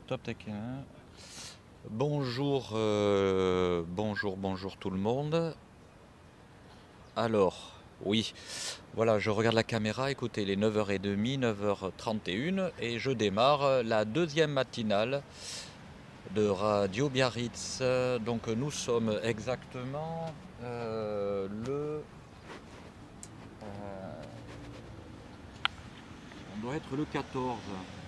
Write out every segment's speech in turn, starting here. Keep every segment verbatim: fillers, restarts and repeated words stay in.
Top Tech un. Bonjour, euh, bonjour, bonjour tout le monde. Alors, oui, voilà, je regarde la caméra, écoutez, il est neuf heures trente, neuf heures trente et une et je démarre la deuxième matinale de Radio Biarritz. Donc nous sommes exactement euh, le... euh, on doit être le quatorze.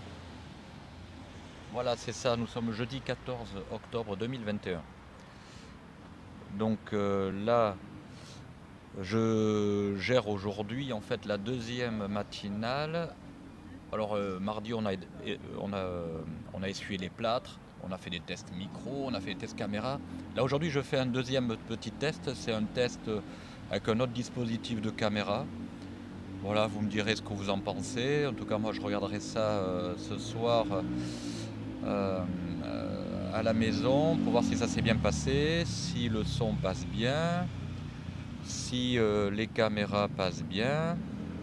Voilà, c'est ça, nous sommes jeudi quatorze octobre deux mille vingt et un. Donc euh, là, je gère aujourd'hui en fait la deuxième matinale. Alors euh, mardi on a, on, a, on a essuyé les plâtres, on a fait des tests micro, on a fait des tests caméra. Là aujourd'hui je fais un deuxième petit test, c'est un test avec un autre dispositif de caméra. Voilà, vous me direz ce que vous en pensez. En tout cas moi je regarderai ça euh, ce soir euh, euh, à la maison pour voir si ça s'est bien passé, si le son passe bien, si euh, les caméras passent bien,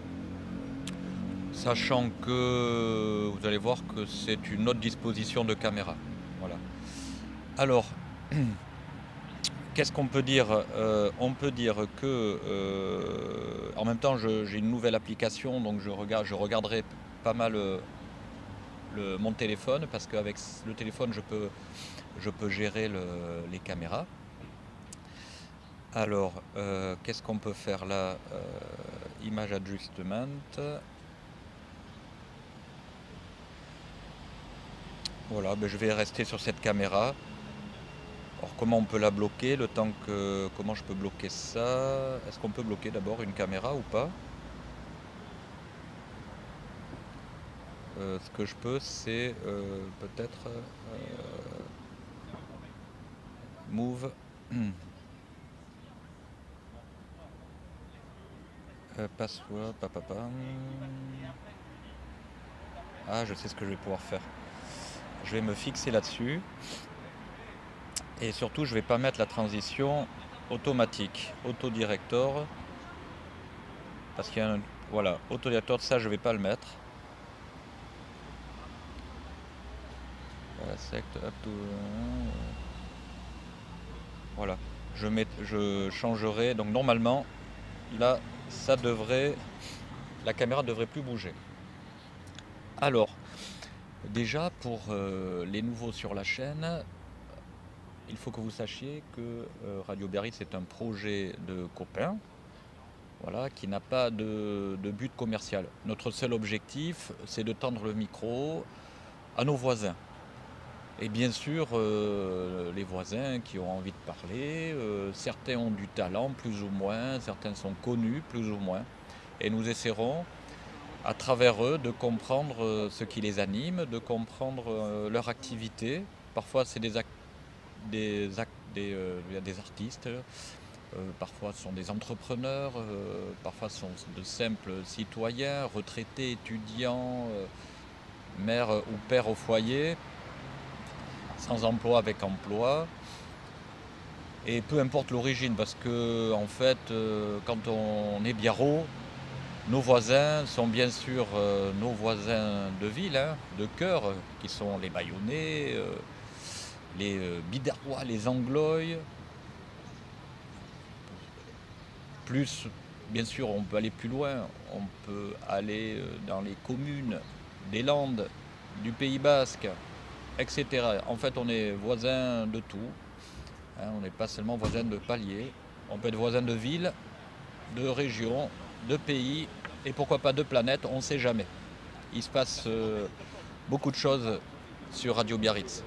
sachant que vous allez voir que c'est une autre disposition de caméra. Voilà. Alors, qu'est-ce qu'on peut dire euh, On peut dire que, euh, en même temps, j'ai une nouvelle application, donc je, regarde, je regarderai pas mal euh, le, mon téléphone, parce qu'avec le téléphone, je peux, je peux gérer le, les caméras. Alors, euh, qu'est-ce qu'on peut faire là euh, Image adjustment. Voilà, ben je vais rester sur cette caméra. Alors comment on peut la bloquer le temps que... Comment je peux bloquer ça? Est-ce qu'on peut bloquer d'abord une caméra ou pas? euh, Ce que je peux c'est euh, peut-être euh, move euh, password, papapa. Ah, je sais ce que je vais pouvoir faire. Je vais me fixer là-dessus. Et surtout, je vais pas mettre la transition automatique, autodirector. Parce qu'il y a un... Voilà, autodirector, ça je vais pas le mettre. Euh, select up to... Voilà, je, mets, je changerai. Donc normalement, là, ça devrait... La caméra devrait plus bouger. Alors, déjà pour euh, les nouveaux sur la chaîne, il faut que vous sachiez que euh, Radio Biarritz c'est un projet de copains, voilà, qui n'a pas de, de but commercial. Notre seul objectif, c'est de tendre le micro à nos voisins. Et bien sûr, euh, les voisins qui ont envie de parler, euh, certains ont du talent, plus ou moins, certains sont connus, plus ou moins. Et nous essaierons, à travers eux, de comprendre euh, ce qui les anime, de comprendre euh, leur activité. Parfois, c'est des, des, des, euh, des artistes, euh, parfois ce sont des entrepreneurs, euh, parfois ce sont de simples citoyens, retraités, étudiants, euh, mères ou pères au foyer, sans emploi, avec emploi. Et peu importe l'origine, parce que en fait, euh, quand on est biarrot, nos voisins sont bien sûr euh, nos voisins de ville, hein, de cœur, qui sont les Bayonnais, euh, les euh, Bidarrois, les Anglois. Plus, bien sûr, on peut aller plus loin, on peut aller euh, dans les communes des Landes, du Pays Basque, et cetera. En fait, on est voisins de tout. Hein, on n'est pas seulement voisins de paliers, on peut être voisins de villes, de régions, de pays, et pourquoi pas de planètes, on ne sait jamais. Il se passe euh, beaucoup de choses sur Radio Biarritz.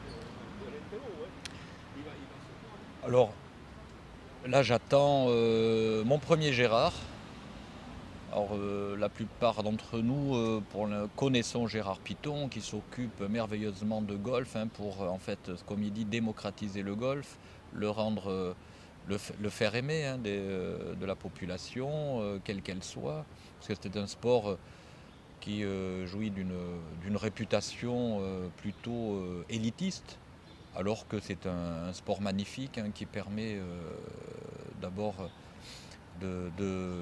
Alors, là j'attends euh, mon premier Gérard. Alors euh, la plupart d'entre nous euh, pour le, connaissons Gérard Piton qui s'occupe merveilleusement de golf, hein, pour en fait, comme il dit, démocratiser le golf, le rendre... Euh, Le, le faire aimer, hein, des, euh, de la population, euh, quelle qu'elle soit, parce que c'est un sport qui euh, jouit d'une réputation euh, plutôt euh, élitiste, alors que c'est un, un sport magnifique, hein, qui permet euh, d'abord de, de,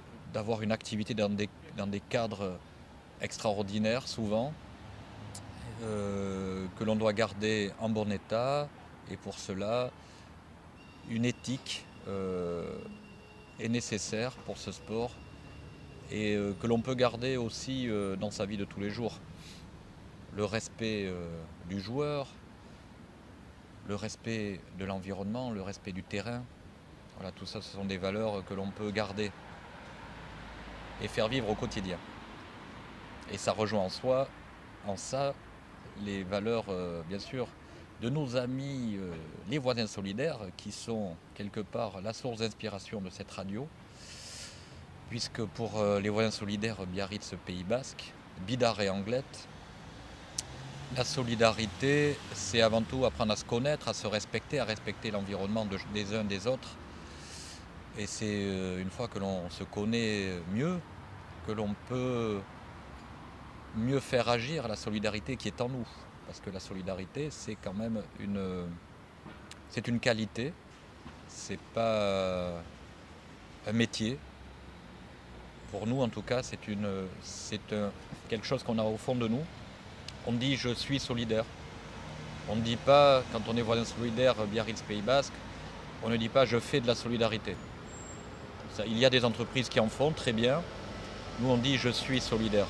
d'avoir une activité dans des, dans des cadres extraordinaires souvent, euh, que l'on doit garder en bon état, et pour cela, une éthique euh, est nécessaire pour ce sport, et euh, que l'on peut garder aussi euh, dans sa vie de tous les jours. Le respect euh, du joueur, le respect de l'environnement, le respect du terrain. Voilà, tout ça, ce sont des valeurs que l'on peut garder et faire vivre au quotidien. Et ça rejoint en soi, en ça, les valeurs, euh, bien sûr, de nos amis, euh, les voisins solidaires, qui sont quelque part la source d'inspiration de cette radio, puisque pour euh, les voisins solidaires Biarritz Pays Basque, Bidart et Anglette, la solidarité, c'est avant tout apprendre à se connaître, à se respecter, à respecter l'environnement de, des uns des autres. Et c'est euh, une fois que l'on se connaît mieux, que l'on peut mieux faire agir la solidarité qui est en nous. Parce que la solidarité, c'est quand même une, c'est une qualité, c'est pas un métier. Pour nous, en tout cas, c'est une, c'est un, quelque chose qu'on a au fond de nous. On dit je suis solidaire. On ne dit pas, quand on est voisin solidaire Biarritz Pays Basque, on ne dit pas je fais de la solidarité. Ça, il y a des entreprises qui en font très bien. Nous, on dit je suis solidaire.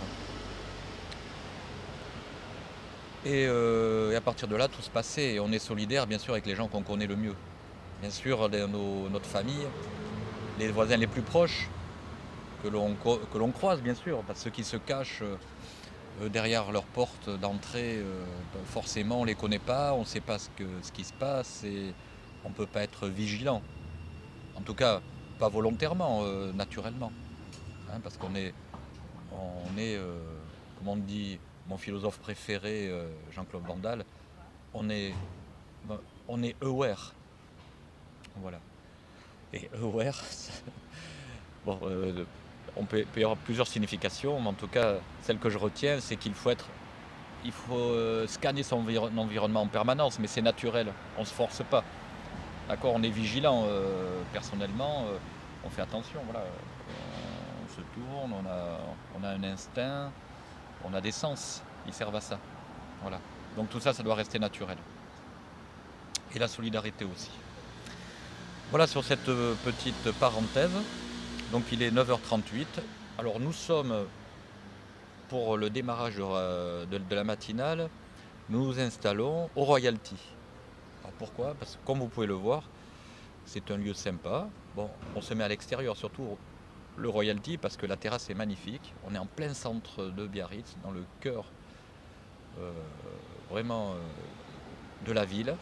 Et, euh, et à partir de là, tout se passait. Et on est solidaire, bien sûr, avec les gens qu'on connaît le mieux. Bien sûr, les, nos, notre famille, les voisins les plus proches, que l'on, que l'on croise, bien sûr, parce que ceux qui se cachent euh, derrière leur porte d'entrée, euh, forcément, on ne les connaît pas, on ne sait pas ce, que, ce qui se passe, et on ne peut pas être vigilant. En tout cas, pas volontairement, euh, naturellement. Hein, parce qu'on est, on est euh, comme on dit, mon philosophe préféré, euh, Jean-Claude Van Damme, on est, on est aware. Voilà. Et aware, bon, euh, on peut, peut y avoir plusieurs significations, mais en tout cas, celle que je retiens, c'est qu'il faut être, il faut euh, scanner son enviro environnement en permanence, mais c'est naturel, on ne se force pas. D'accord, on est vigilant, euh, personnellement, euh, on fait attention, voilà. On se tourne, on a, on a un instinct, on a des sens, ils servent à ça. Voilà. Donc tout ça, ça doit rester naturel. Et la solidarité aussi. Voilà sur cette petite parenthèse. Donc il est neuf heures trente-huit. Alors nous sommes, pour le démarrage de, de, de la matinale, nous nous installons au Royalty. Alors pourquoi? Parce que comme vous pouvez le voir, c'est un lieu sympa. Bon, on se met à l'extérieur, surtout le Royalty, parce que la terrasse est magnifique. On est en plein centre de Biarritz, dans le cœur euh, vraiment euh, de la ville.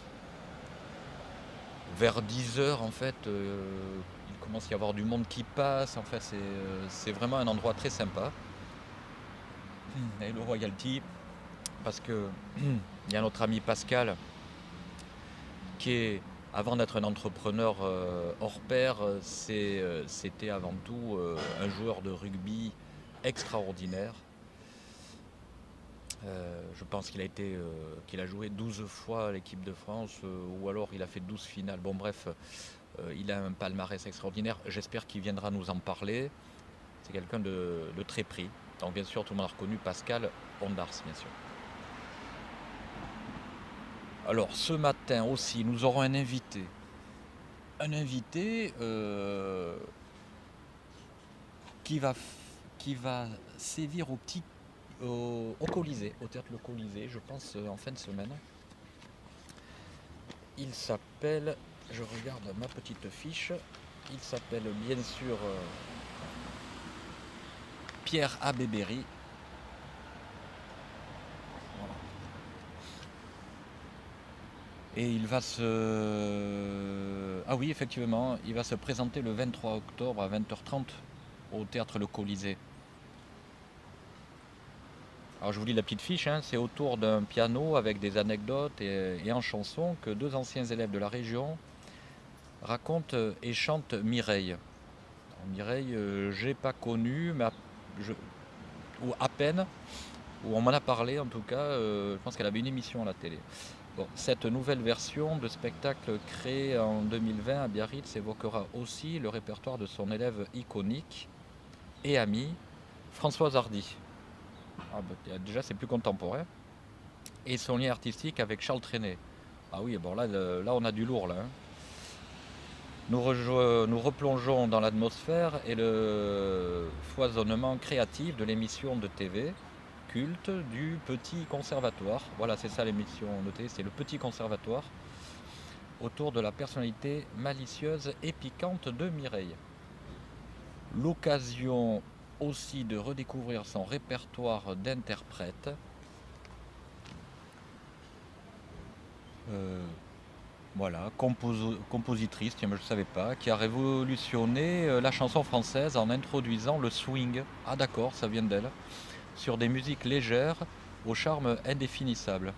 Vers dix heures, en fait, euh, il commence à y avoir du monde qui passe. En fait, c'est euh, vraiment un endroit très sympa. Et le Royalty, parce que il y a notre ami Pascal, qui est, avant d'être un entrepreneur euh, hors pair, c'était euh, avant tout euh, un joueur de rugby extraordinaire. Euh, je pense qu'il a été, euh, qu'il a joué douze fois à l'équipe de France, euh, ou alors il a fait douze finales. Bon bref, euh, il a un palmarès extraordinaire. J'espère qu'il viendra nous en parler. C'est quelqu'un de, de très pris. Donc bien sûr, tout le monde a reconnu Pascal Ondars, bien sûr. Alors ce matin aussi, nous aurons un invité. Un invité euh, qui va, qui va sévir au petit Au, au Colisée, au théâtre Le Colisée, je pense euh, en fin de semaine. Il s'appelle, je regarde ma petite fiche, il s'appelle bien sûr euh, Pierre Abébéry. Voilà. Et il va se... Ah oui, effectivement, il va se présenter le vingt-trois octobre à vingt heures trente au théâtre Le Colisée. Alors je vous lis la petite fiche, hein, c'est autour d'un piano avec des anecdotes et, et en chanson que deux anciens élèves de la région racontent et chantent Mireille. Alors, Mireille, euh, j'ai pas connu, mais à, je, ou à peine, ou on m'en a parlé en tout cas, euh, je pense qu'elle avait une émission à la télé. Bon, cette nouvelle version de spectacle créée en deux mille vingt à Biarritz évoquera aussi le répertoire de son élève iconique et ami, Françoise Hardy. Ah bah, déjà c'est plus contemporain. et son lien artistique avec Charles Trenet. Ah oui, bon là, le- là on a du lourd là. hein. Nous, rejo- nous replongeons dans l'atmosphère et le foisonnement créatif de l'émission de T V culte du Petit Conservatoire. Voilà, c'est ça l'émission de T V, c'est le Petit Conservatoire, autour de la personnalité malicieuse et piquante de Mireille. L'occasion aussi de redécouvrir son répertoire d'interprètes. Euh, voilà, compos- compositrice, tiens, mais je ne savais pas, qui a révolutionné euh, la chanson française en introduisant le swing. Ah d'accord, ça vient d'elle. Sur des musiques légères au charme indéfinissable.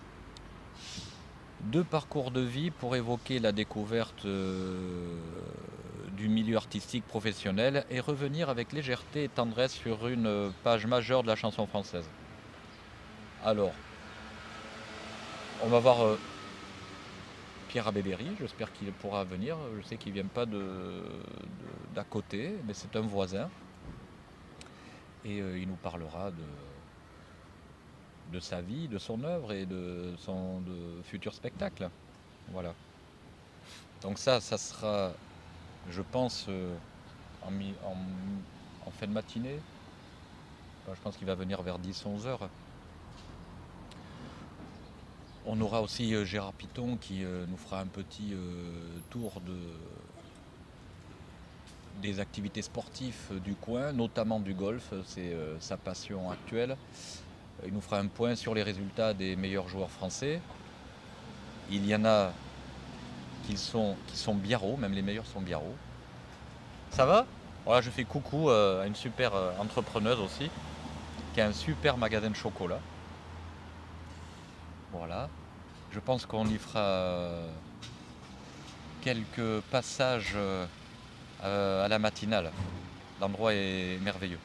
Deux parcours de vie pour évoquer la découverte euh, du milieu artistique professionnel et revenir avec légèreté et tendresse sur une page majeure de la chanson française. Alors, on va voir euh, Pierre Abéberry, j'espère qu'il pourra venir. Je sais qu'il ne vient pas de, de- d'à côté, mais c'est un voisin. Et euh, il nous parlera de, de sa vie, de son œuvre et de son de futurs spectacles. Voilà. Donc ça, ça sera, je pense, euh, en, mi- en- en fin de matinée. Enfin, je pense qu'il va venir vers dix onze heures. On aura aussi euh, Gérard Piton qui euh, nous fera un petit euh, tour de, des activités sportives euh, du coin, notamment du golf, c'est euh, sa passion actuelle. Il nous fera un point sur les résultats des meilleurs joueurs français. Il y en a qui sont, qui sont biarros, même les meilleurs sont biarros. Ça va? Voilà, je fais coucou euh, à une super euh, entrepreneuse aussi, qui a un super magasin de chocolat. Voilà. Je pense qu'on y fera euh, quelques passages euh, euh, à la matinale. L'endroit est merveilleux.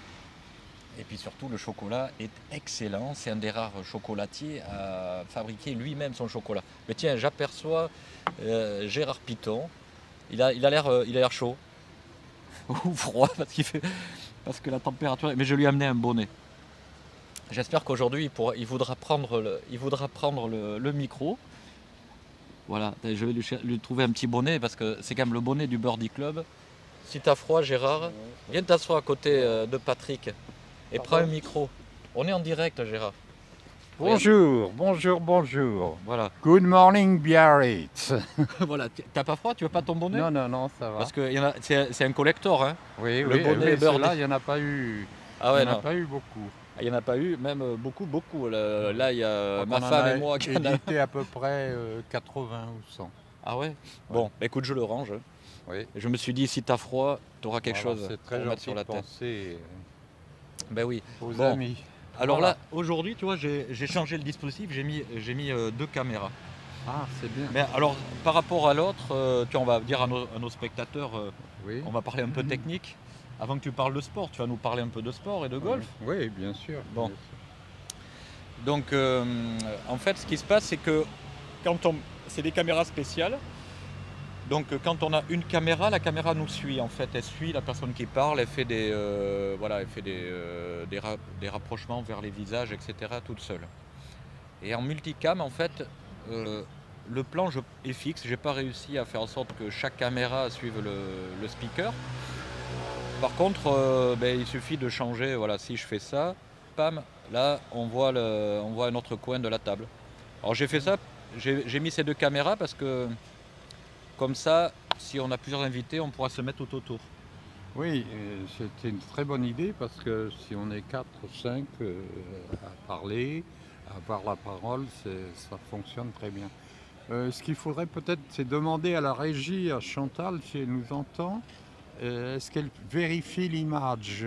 Et puis surtout, le chocolat est excellent. C'est un des rares chocolatiers à fabriquer lui-même son chocolat. Mais tiens, j'aperçois euh, Gérard Piton. Il a, il a l'air, euh, il a l'air chaud ou froid parce qu'il fait, parce que la température. Mais je lui ai amené un bonnet. J'espère qu'aujourd'hui, il, pourra- il voudra prendre le, il voudra prendre le, le micro. Voilà, je vais lui, cher- lui trouver un petit bonnet parce que c'est quand même le bonnet du Birdie Club. Si t'as froid, Gérard, viens t'asseoir à côté euh, de Patrick et prends un micro. On est en direct, Gérard. Regarde. Bonjour, bonjour, bonjour. Voilà. Good morning, Biarritz. Voilà. T'as pas froid? Tu veux pas ton bonnet? Non, non, non, ça va. Parce que y en a- c'est c'est un collector, hein. Oui, le oui, bonnet oui, Birdie. ceux-là, il n'y en a pas eu. Ah Il ouais, n'y en a non. pas eu beaucoup. Il n'y en a pas eu, même euh, beaucoup, beaucoup. Là, là, il y a Je crois ma qu'on en femme a et moi qui en a. édité à peu près euh, quatre-vingts ou cent. Ah ouais? Bon, bah écoute, je le range. Oui. Et je me suis dit, si t'as froid, t'auras quelque Voilà, chose c'est pour très mettre gentil sur la de tête. penser Ben oui. aux Bon. amis. Alors Voilà. là, aujourd'hui, tu vois, j'ai j'ai changé le dispositif, j'ai mis, j'ai mis euh, deux caméras. Ah, c'est bien. Mais alors, par rapport à l'autre, euh, tu vois, on va dire à nos, à nos spectateurs, euh, Oui. on va parler un peu Mhm. technique. Avant que tu parles de sport, tu vas nous parler un peu de sport et de golf. Oui, bien sûr. Bon. bien sûr. Donc, euh, en fait, ce qui se passe, c'est que quand on, c'est des caméras spéciales. Donc, euh, quand on a une caméra, la caméra nous suit. En fait, elle suit la personne qui parle, elle fait des, euh, voilà, elle fait des, euh, des, ra- des rapprochements vers les visages, et cetera, toute seule. Et en multicam, en fait, euh, le plan je- est fixe. J'ai pas réussi à faire en sorte que chaque caméra suive le, le speaker. Par contre, euh, ben, il suffit de changer. Voilà, si je fais ça, pam, là, on voit, le, on voit un autre coin de la table. Alors j'ai fait ça, j'ai j'ai mis ces deux caméras parce que comme ça, si on a plusieurs invités, on pourra se mettre tout autour. Oui, euh, c'était une très bonne idée parce que si on est quatre ou cinq euh, à parler, à avoir la parole, c'est- ça fonctionne très bien. Euh, ce qu'il faudrait peut-être, c'est demander à la régie, à Chantal, si elle nous entend, euh, est-ce qu'elle vérifie l'image?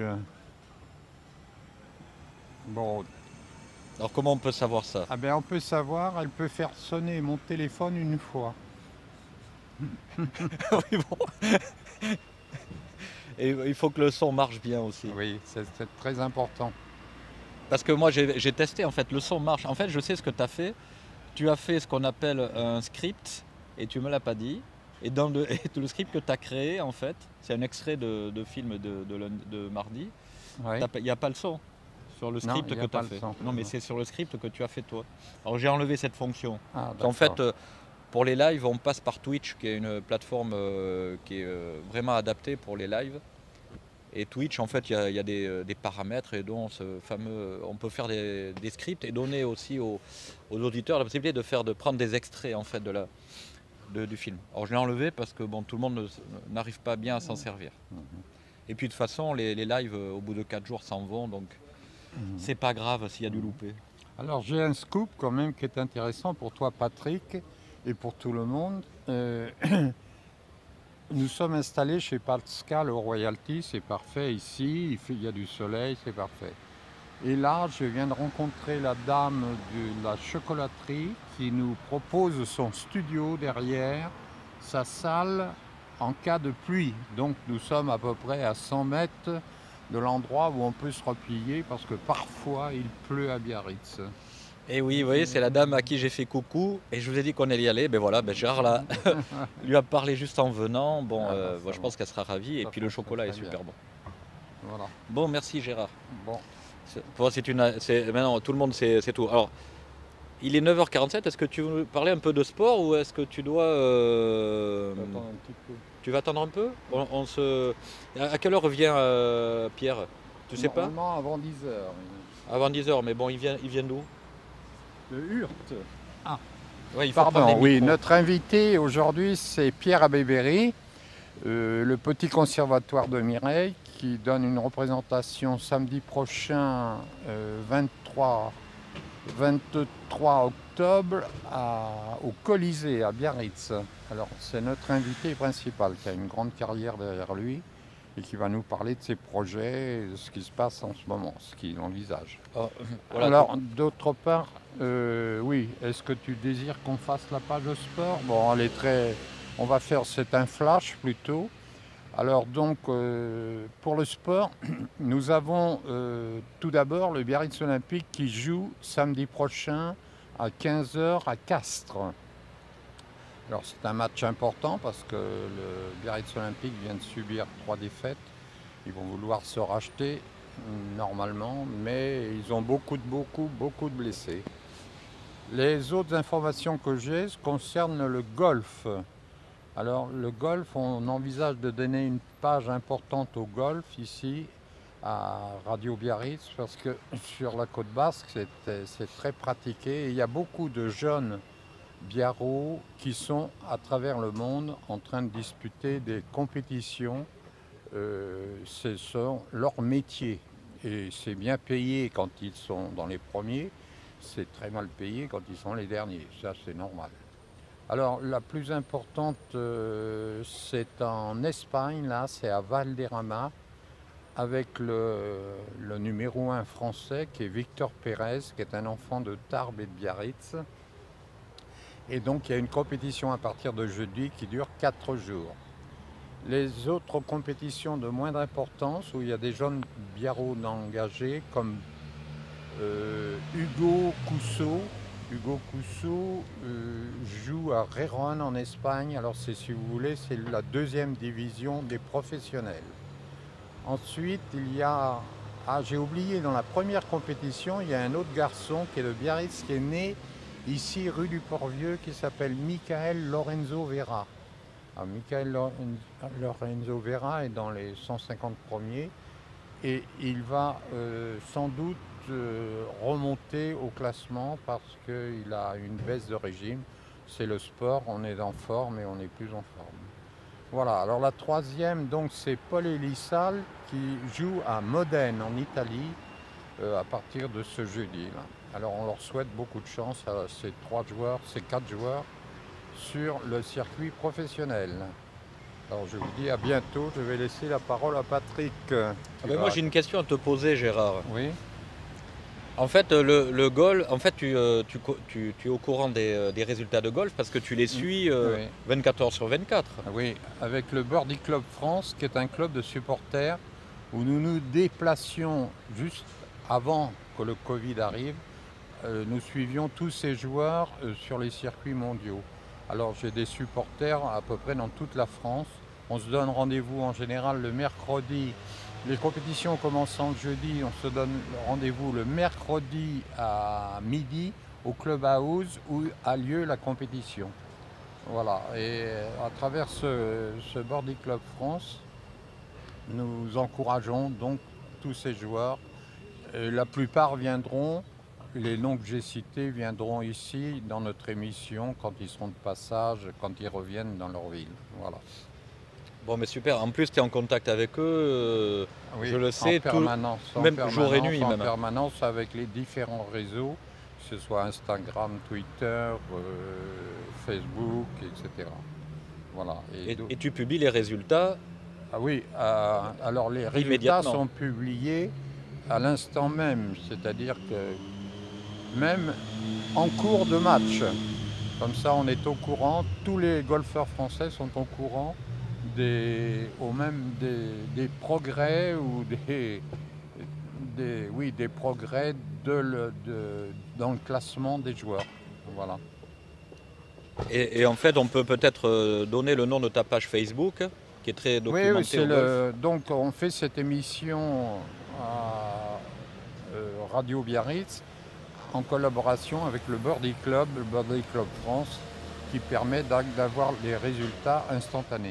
Bon, Alors comment on peut savoir ça? ah ben on peut savoir, elle peut faire sonner mon téléphone une fois. Oui, bon. Et il faut que le son marche bien aussi. Oui, c'est c'est très important. Parce que moi j'ai j'ai testé en fait, le son marche. En fait, je sais ce que tu as fait. Tu as fait ce qu'on appelle un script et tu me l'as pas dit. Et dans le, et le script que tu as créé, en fait, c'est un extrait de, de film de, de, lund- de mardi. Ouais. Il n'y a pas le son. sur le Non, script il y a que tu pas as le fait. son. Non, mais Non. c'est sur le script que tu as fait toi. Alors j'ai enlevé cette fonction. Ah, En fait, d'accord. euh, pour les lives, on passe par Twitch, qui est une plateforme euh, qui est euh, vraiment adaptée pour les lives. Et Twitch, en fait, il y a, il y a des, euh, des paramètres et dont ce fameux, on peut faire des, des scripts et donner aussi aux, aux auditeurs la possibilité de faire, de prendre des extraits en fait de la, de- du film. Alors je l'ai enlevé parce que bon, tout le monde ne- n'arrive pas bien à s'en servir. Mhm. Et puis de toute façon, les, les lives euh, au bout de quatre jours s'en vont, donc Mhm. c'est pas grave s'il y a du loupé. Alors j'ai un scoop quand même qui est intéressant pour toi Patrick et pour tout le monde. Euh, nous sommes installés chez Pascal au Royalty, c'est parfait ici, il, fait- il y a du soleil, c'est parfait. Et là, je viens de rencontrer la dame de la chocolaterie qui nous propose son studio derrière, sa salle en cas de pluie. Donc nous sommes à peu près à cent mètres de l'endroit où on peut se replier parce que parfois il pleut à Biarritz. Et oui, vous voyez, c'est la dame à qui j'ai fait coucou et je vous ai dit qu'on allait y aller. Ben voilà, ben Gérard là, lui a parlé juste en venant. Bon, Ah, euh, bah, bon, ça je pense va. qu'elle sera ravie. Et Ça puis le fonctionne chocolat est très super bien. bon. Voilà. Bon, merci Gérard. Bon. C'est- Bon, c'est une, c'est, maintenant tout le monde sait, c'est tout. Alors, il est neuf heures quarante-sept. Est-ce que tu veux nous parler un peu de sport ou est-ce que tu dois, euh, Attends un petit peu. tu vas attendre un peu? on, on se, à à quelle heure revient euh, Pierre? Tu sais pas? Normalement avant dix heures. Avant dix heures. Mais bon, il vient, il vient d'où? De Hurte. Ouais, il faut prendre Pardon, les oui, micros. notre invité aujourd'hui c'est Pierre Abébéry, euh, le petit conservatoire de Mireille, qui donne une représentation samedi prochain, euh, vingt-trois, vingt-trois octobre, à- au Colisée à Biarritz. Alors c'est notre invité principal qui a une grande carrière derrière lui et qui va nous parler de ses projets, et de ce qui se passe en ce moment, ce qu'il envisage. Oh, voilà, Alors, d'autre part, euh, oui, est-ce que tu désires qu'on fasse la page de sport? Bon, elle est très... On va faire, c'est un flash plutôt. Alors donc, euh, pour le sport, nous avons euh, tout d'abord le Biarritz Olympique qui joue samedi prochain à quinze heures à Castres. Alors c'est un match important parce que le Biarritz Olympique vient de subir trois défaites. Ils vont vouloir se racheter normalement, mais ils ont beaucoup de beaucoup beaucoup de blessés. Les autres informations que j'ai concernent le golf. Alors le golf, on envisage de donner une page importante au golf ici à Radio Biarritz parce que sur la côte basque c'est c'est très pratiqué et il y a beaucoup de jeunes biarros qui sont à travers le monde en train de disputer des compétitions. Euh, c'est sont leur métier et c'est bien payé quand ils sont dans les premiers, c'est très mal payé quand ils sont les derniers, ça c'est normal. Alors la plus importante euh, c'est en Espagne, là c'est à Valderrama avec le, le numéro un français qui est Victor Pérez, qui est un enfant de Tarbes et de Biarritz. Et donc il y a une compétition à partir de jeudi qui dure quatre jours. Les autres compétitions de moindre importance, où il y a des jeunes biarros engagés, comme euh, Hugo Cousso. Hugo Cousso euh, joue à Gijón en Espagne. Alors c'est, si vous voulez, c'est la deuxième division des professionnels. Ensuite, il y a... Ah, j'ai oublié, dans la première compétition, il y a un autre garçon qui est de Biarritz, qui est né ici, rue du Port-Vieux, qui s'appelle Michael Lorenzo Vera. Alors, Michael Lorenzo Vera est dans les cent cinquante premiers et il va euh, sans doute euh, remonter au classement parce qu'il a une baisse de régime. C'est le sport, on est en forme et on est plus en forme. Voilà, alors la troisième, donc c'est Paul Elissal qui joue à Modène en Italie euh, à partir de ce jeudi là. Alors on leur souhaite beaucoup de chance à ces trois joueurs, ces quatre joueurs sur le circuit professionnel. Alors je vous dis à bientôt, je vais laisser la parole à Patrick. Ah ben moi j'ai une question à te poser Gérard. Oui. En fait le, le golf, en fait tu, euh, tu, co- tu- tu es au courant des, euh, des résultats de golf parce que tu les suis euh, Oui. vingt-quatre heures sur vingt-quatre. Oui, avec le Birdie Club France, qui est un club de supporters où nous nous déplacions juste avant que le Covid arrive. Euh, nous suivions tous ces joueurs euh, sur les circuits mondiaux. Alors j'ai des supporters à peu près dans toute la France. On se donne rendez-vous en général le mercredi Les compétitions commençant le jeudi, on se donne rendez-vous le mercredi à midi au Clubhouse où a lieu la compétition. Voilà, et à travers ce, ce Birdie Club France, nous encourageons donc tous ces joueurs. Et la plupart viendront, les noms que j'ai cités viendront ici dans notre émission quand ils seront de passage, quand ils reviennent dans leur ville. Voilà. Bon, mais super. En plus, tu es en contact avec eux, euh, Oui, je le sais, en tout, permanence, en même permanence, jour et nuit en même. permanence avec les différents réseaux, que ce soit Instagram, Twitter, euh, Facebook, et cetera. Voilà. Et Et, d'au- et tu publies les résultats ah oui, euh, alors les résultats immédiatement. sont publiés à l'instant même, c'est-à-dire que même en cours de match, comme ça on est au courant, tous les golfeurs français sont au courant des, au même des, des progrès ou des, des, oui, des progrès de le- de- dans le classement des joueurs. Voilà. Et, et en fait, on peut peut-être euh, donner le nom de ta page Facebook, qui est très Oui, oui, documentée c'est au golf. le. Donc on fait cette émission à euh, Radio Biarritz en collaboration avec le Birdie Club, le Birdie Club France, qui permet d'a- d'avoir des résultats instantanés.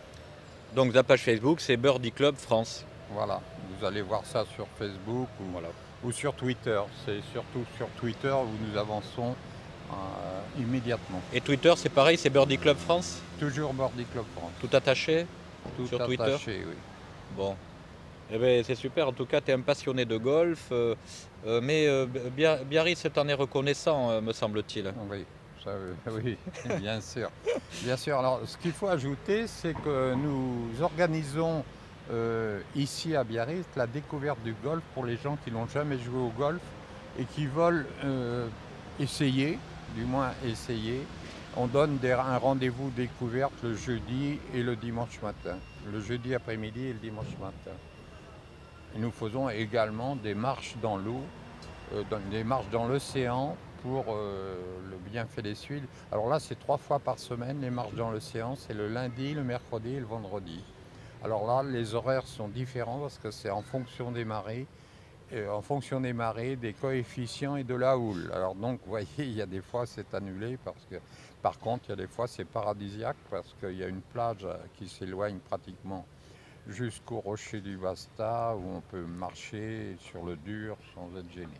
Donc ta page Facebook, c'est Birdie Club France. Voilà, vous allez voir ça sur Facebook ou, Voilà. ou sur Twitter. C'est surtout sur Twitter où nous avançons euh, immédiatement. Et Twitter, c'est pareil, c'est Birdie Club France, Toujours Birdie Club France. tout attaché. Tout sur Twitter. attaché, oui. Bon. Eh ben, c'est super, en tout cas, tu es un passionné de golf, euh, euh, mais euh, Bia- Biarritz t'en est reconnaissant, euh, me semble-t-il. Oui, ça, euh, oui, bien sûr. Bien sûr. Alors, ce qu'il faut ajouter, c'est que nous organisons euh, ici à Biarritz la découverte du golf pour les gens qui n'ont jamais joué au golf et qui veulent euh, essayer, du moins essayer. On donne des- un rendez-vous découverte le jeudi et le dimanche matin. Le jeudi après-midi et le dimanche matin. Et nous faisons également des marches dans l'eau, euh, dans- des marches dans l'océan pour euh, le bienfait des suites. Alors là, c'est trois fois par semaine, les marches dans l'océan, c'est le lundi, le mercredi et le vendredi. Alors là, les horaires sont différents parce que c'est en fonction des marées, euh, en fonction des marées, des coefficients et de la houle. Alors donc, vous voyez, il y a des fois c'est annulé parce que, par contre, il y a des fois c'est paradisiaque parce qu'il y a une plage euh, qui s'éloigne pratiquement jusqu'au rocher du Basta où on peut marcher sur le dur sans être gêné.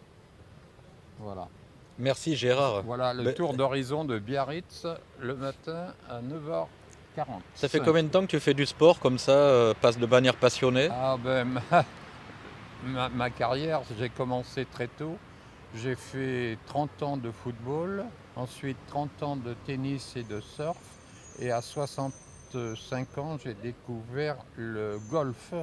Voilà. Merci Gérard. Voilà le Ben, tour d'horizon de Biarritz le matin à neuf heures quarante. Ça fait combien de temps que tu fais du sport comme ça, euh, passe de manière passionnée? Ah ben, ma, ma- ma carrière, j'ai commencé très tôt. J'ai fait trente ans de football, ensuite trente ans de tennis et de surf. Et à soixante-cinq ans, j'ai découvert le golf.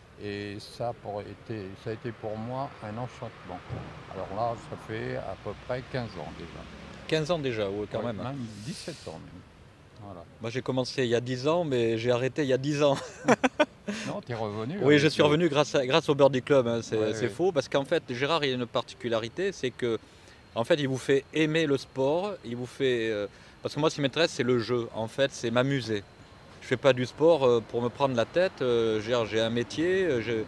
Et ça a, pour été, ça a été pour moi un enchantement. Alors là, ça fait à peu près quinze ans déjà. quinze ans déjà, ouais, quand Ouais, même. même dix-sept ans même. Voilà. Moi j'ai commencé il y a dix ans, mais j'ai arrêté il y a dix ans. Non, t'es revenu. Oui, avec je suis le- revenu grâce, à- grâce au Birdie Club, hein. C'est Ouais, c'est ouais. faux, parce qu'en fait Gérard il a une particularité, c'est que en fait il vous fait aimer le sport, il vous fait... euh, parce que moi ce qui m'intéresse c'est le jeu, en fait c'est m'amuser. Je fais pas du sport euh, pour me prendre la tête, euh, j'ai j'ai un métier, euh, je-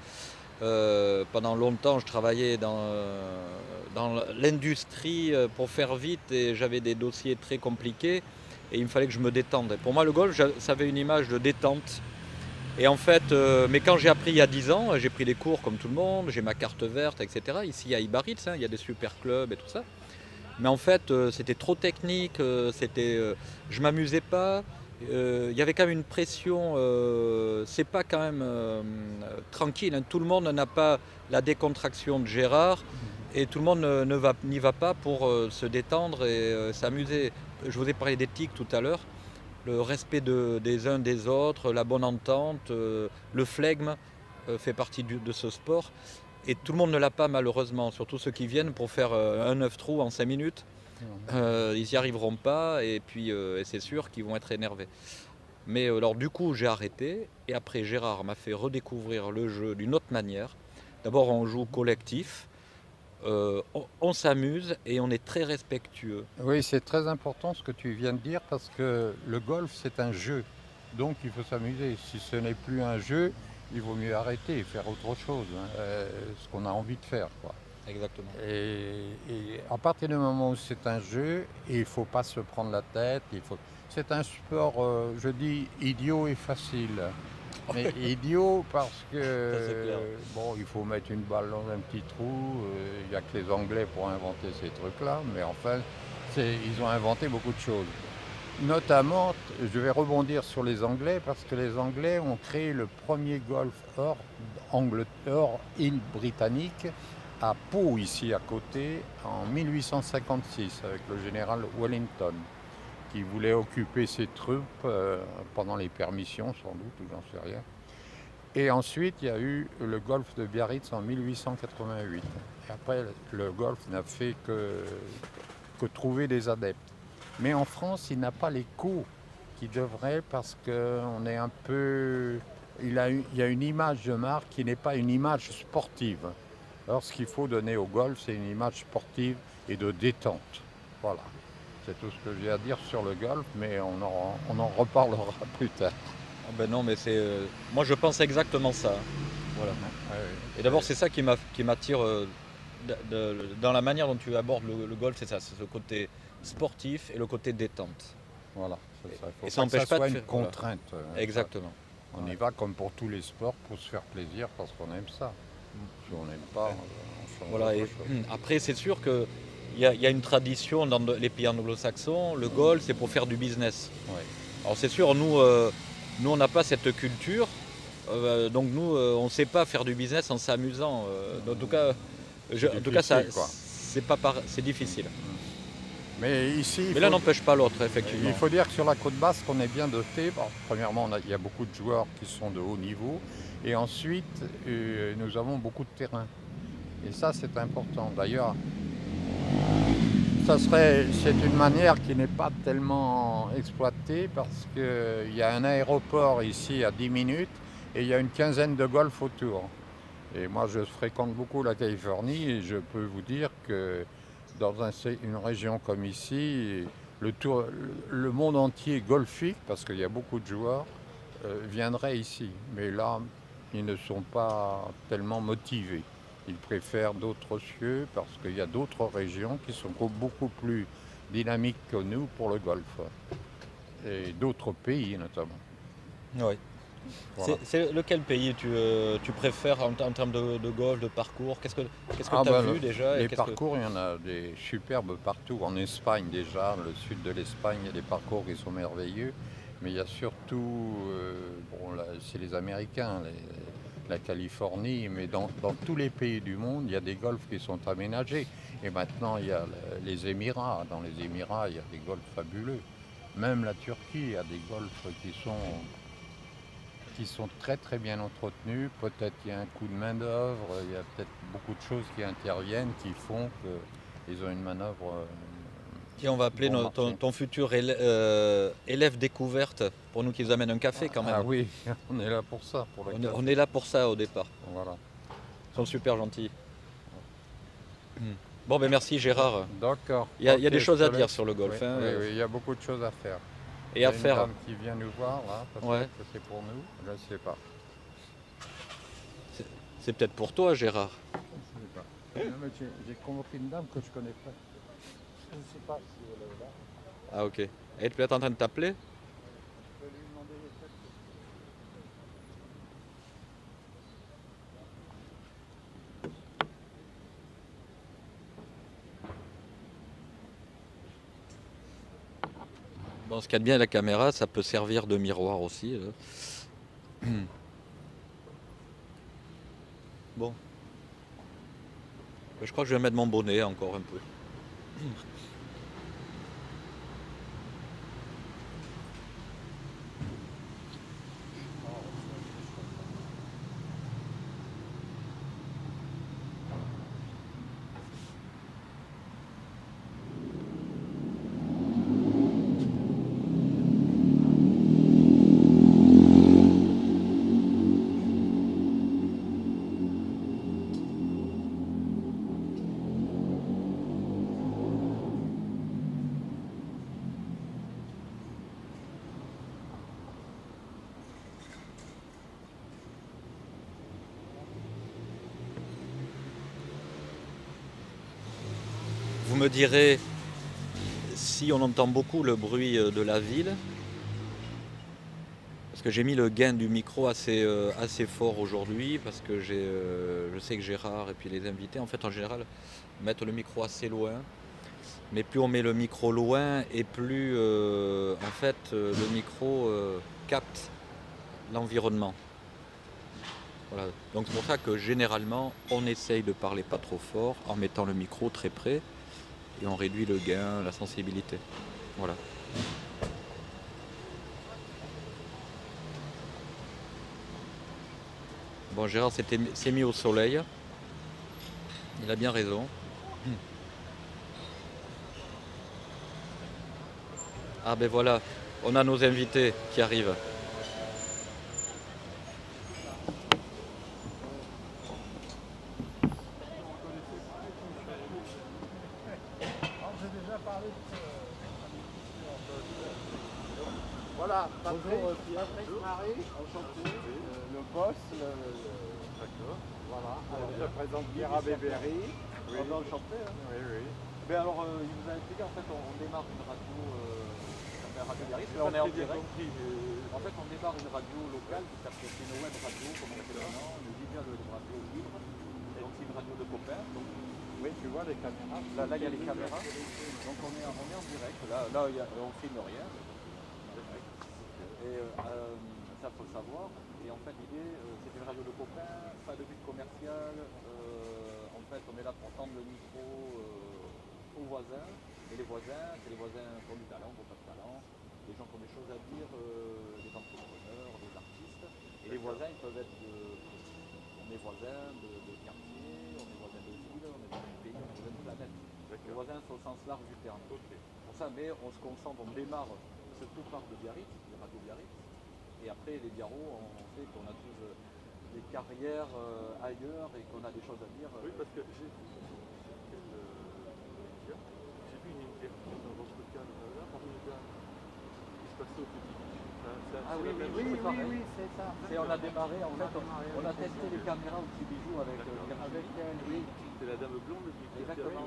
euh, pendant longtemps je travaillais dans, euh, dans l'industrie euh, pour faire vite et j'avais des dossiers très compliqués et il me fallait que je me détende. Et pour moi le golf j'a- ça avait une image de détente. Et en fait, euh, mais quand j'ai appris il y a dix ans, j'ai pris des cours comme tout le monde, j'ai ma carte verte, et cetera. Ici à Biarritz, hein, il y a des super clubs et tout ça. Mais en fait, euh, c'était trop technique, euh, c'était, euh, je m'amusais pas. Euh, Il y avait quand même une pression. Euh, c'est pas quand même euh, tranquille, hein. Tout le monde n'a pas la décontraction de Gérard et tout le monde ne, ne va, n'y va pas pour euh, se détendre et euh, s'amuser. Je vous ai parlé d'éthique tout à l'heure. Le respect de- des uns des autres, la bonne entente, euh, le flegme euh, fait partie du- de ce sport. Et tout le monde ne l'a pas malheureusement, surtout ceux qui viennent pour faire euh, un neuf trous en cinq minutes. Euh, ils n'y arriveront pas et puis euh, et c'est sûr qu'ils vont être énervés. Mais euh, alors du coup j'ai arrêté et après Gérard m'a fait redécouvrir le jeu d'une autre manière. D'abord on joue collectif, euh, on, on s'amuse et on est très respectueux. Oui, c'est très important ce que tu viens de dire parce que le golf, c'est un jeu. Donc il faut s'amuser. Si ce n'est plus un jeu, il vaut mieux arrêter et faire autre chose, hein, euh, ce qu'on a envie de faire, quoi. Exactement. Et, et à partir du moment où c'est un jeu, il ne faut pas se prendre la tête. Il faut... C'est un sport, euh, je dis, idiot et facile. Mais idiot parce Ça, c'est clair. que, bon, il faut mettre une balle dans un petit trou. euh, Il n'y a que les Anglais pour inventer ces trucs-là. Mais enfin, c'est- ils ont inventé beaucoup de choses. Notamment, je vais rebondir sur les Anglais parce que les Anglais ont créé le premier golf hors Angleterre, île britannique, à Pau, ici à côté, en mille huit cent cinquante-six, avec le général Wellington, qui voulait occuper ses troupes euh, pendant les permissions, sans doute, ou j'en sais rien. Et ensuite, il y a eu le golfe de Biarritz en mille huit cent quatre-vingt-huit. Et après, le golfe n'a fait que, que trouver des adeptes. Mais en France, il n'a pas l'écho qu'il devrait parce qu'on est un peu... Il, a, il y a une image de marque qui n'est pas une image sportive. Alors ce qu'il faut donner au golf, c'est une image sportive et de détente. Voilà. C'est tout ce que j'ai à dire sur le golf, mais on en, on en reparlera plus tard. Ah ben non, mais c'est. euh, Moi, je pense exactement ça, hein. Voilà. Ouais, Et d'abord, c'est ça qui m'a- qui m'attire euh, de- de- dans la manière dont tu abordes le, le golf, c'est ça, c'est ce côté sportif et le côté détente. voilà, c'est ça. Il faut Et ça pas que n'empêche ça pas de soit une faire- voilà. contrainte. hein, ça. Exactement. On y Ouais. va comme pour tous les sports pour se faire plaisir parce qu'on aime ça. Si on n'aime pas, on change Voilà. autre Et, chose. après, c'est sûr que il y, a il y a une tradition dans de- les pays anglo-saxons. Le golf, c'est pour faire du business. Ouais. Alors c'est sûr, nous, euh, nous on n'a pas cette culture. Euh, donc nous, euh, on ne sait pas faire du business en s'amusant. Euh, en tout cas, je- C'est en tout cas, ça, difficile, quoi. c'est pas par- c'est difficile. Mais ici, il Mais l'un faut- n'empêche pas l'autre, effectivement. il faut dire que sur la côte basque, on est bien doté. Bon, premièrement, on a- il y a beaucoup de joueurs qui sont de haut niveau. Et ensuite, euh, nous avons beaucoup de terrain. Et ça, c'est important. D'ailleurs, ça serait, c'est une manière qui n'est pas tellement exploitée parce qu'il y a un aéroport ici à dix minutes et il y a une quinzaine de golfs autour. Et moi, je fréquente beaucoup la Californie et je peux vous dire que dans un- une région comme ici, le, tour- le monde entier golfique, parce qu'il y a beaucoup de joueurs, euh, viendrait ici. Mais là, ils ne sont pas tellement motivés. Ils préfèrent d'autres cieux parce qu'il y a d'autres régions qui sont beaucoup plus dynamiques que nous pour le golf. Et d'autres pays notamment. Ouais. Voilà. C'est, c'est lequel pays tu, euh, tu préfères en, en termes de, de golf, de parcours? Qu'est-ce que qu'est-ce que Ah tu as ben, vu déjà et les qu'est-ce que- parcours, il y en a des superbes partout. En Espagne déjà, le sud de l'Espagne, il y a des parcours qui sont merveilleux. Mais il y a surtout, euh, bon, là, c'est les Américains, les- la Californie, mais dans, dans tous les pays du monde, il y a des golfs qui sont aménagés. Et maintenant, il y a le- les Émirats. Dans les Émirats, il y a des golfs fabuleux. Même la Turquie a des golfs qui sont qui sont très très bien entretenus. Peut-être qu'il y a un coup de main d'œuvre, il y a peut-être beaucoup de choses qui interviennent qui font qu'ils ont une manœuvre. euh, Tiens, on va appeler bon nos- ton, marché. ton futur élè- euh, élève découverte pour nous qui nous amène un café quand même. Ah oui, on est là pour ça, pour le on, est, café. on est là pour ça au départ. Voilà. Ils sont super gentils. Hmm. Bon, ben merci Gérard. D'accord. Il y a, il y a Ok, des choses je à te dire laisse. sur le golf, Oui, hein, oui, euh, oui, il y a beaucoup de choses à faire. Il et y a à une faire. dame qui vient nous voir là, peut-être Ouais. que c'est pour nous, je ne sais pas. C'est, c'est peut-être pour toi, Gérard. Je sais pas. Non, mais j'ai, j'ai convoqué une dame que je connais pas. Je ne sais pas si elle est là. Ah, ok. Elle est peut-être en train de t'appeler? Je peux lui demander peut-être. Bon, ce qu'il y a de bien à la caméra, ça peut servir de miroir aussi. là. Bon. Je crois que je vais mettre mon bonnet encore un peu. vous me direz si on entend beaucoup le bruit de la ville. Parce que j'ai mis le gain du micro assez, euh, assez fort aujourd'hui, parce que j'ai, euh, je sais que Gérard et puis les invités, en fait en général, mettent le micro assez loin. Mais plus on met le micro loin, et plus euh, en fait euh, le micro euh, capte l'environnement. Voilà. Donc c'est pour ça que généralement on essaye de parler pas trop fort en mettant le micro très près et on réduit le gain, la sensibilité. Voilà. Bon, Gérard s'est mis au soleil. Il a bien raison. Ah ben voilà, on a nos invités qui arrivent. Voilà, Patrick, Patrick Marie, enchanté, euh, le boss, le, d'accord, voilà, alors, je présente Pierre Abéberry, oui. On est enchanté, hein. Oui, oui. Mais alors, euh, il vous a expliqué, en fait, on, on démarre une radio, euh, qui s'appelle Radio Biarritz, mais on est en direct. Compris, mais... En fait, on démarre une radio locale qui s'appelle une web radio, comme on l'appelle maintenant, une ligne de radio libre, et donc c'est une radio de copains. Donc, oui, tu vois les caméras. Là, là, il y a les caméras, donc on est, on est en direct, là, là il y a, on filme rien. Et euh, ça faut le savoir. Et en fait l'idée, euh, c'est une radio de copains, pas de but commercial. Euh, en fait on est là pour tendre le micro euh, aux voisins. Et les voisins, c'est les voisins qui ont du talent, qui n'ont pas de talent, les gens qui ont des choses à dire, euh, des entrepreneurs, des artistes. Et les voisins ils peuvent être de. On est voisins de, de quartier, on est voisins de ville, on est voisins de pays, on est voisins de planète. Les voisins c'est au sens large du terme. Okay. Pour ça, mais on se concentre, on démarre. C'est tout part de Biarritz, de Radio Biarritz, et après les Biarros, on sait qu'on a tous euh, des carrières euh, ailleurs et qu'on a des choses à dire. Euh, oui, parce que j'ai euh, vu une interview dans votre cas là, par une dame qui se passait au Petit Bichou. Ah oui, oui, oui, oui, oui, c'est ça. Et on a démarré, en fait, on, on a testé les caméras au Petit Bijou avec, euh, avec elle, oui. C'est la dame blonde qui fait exactement.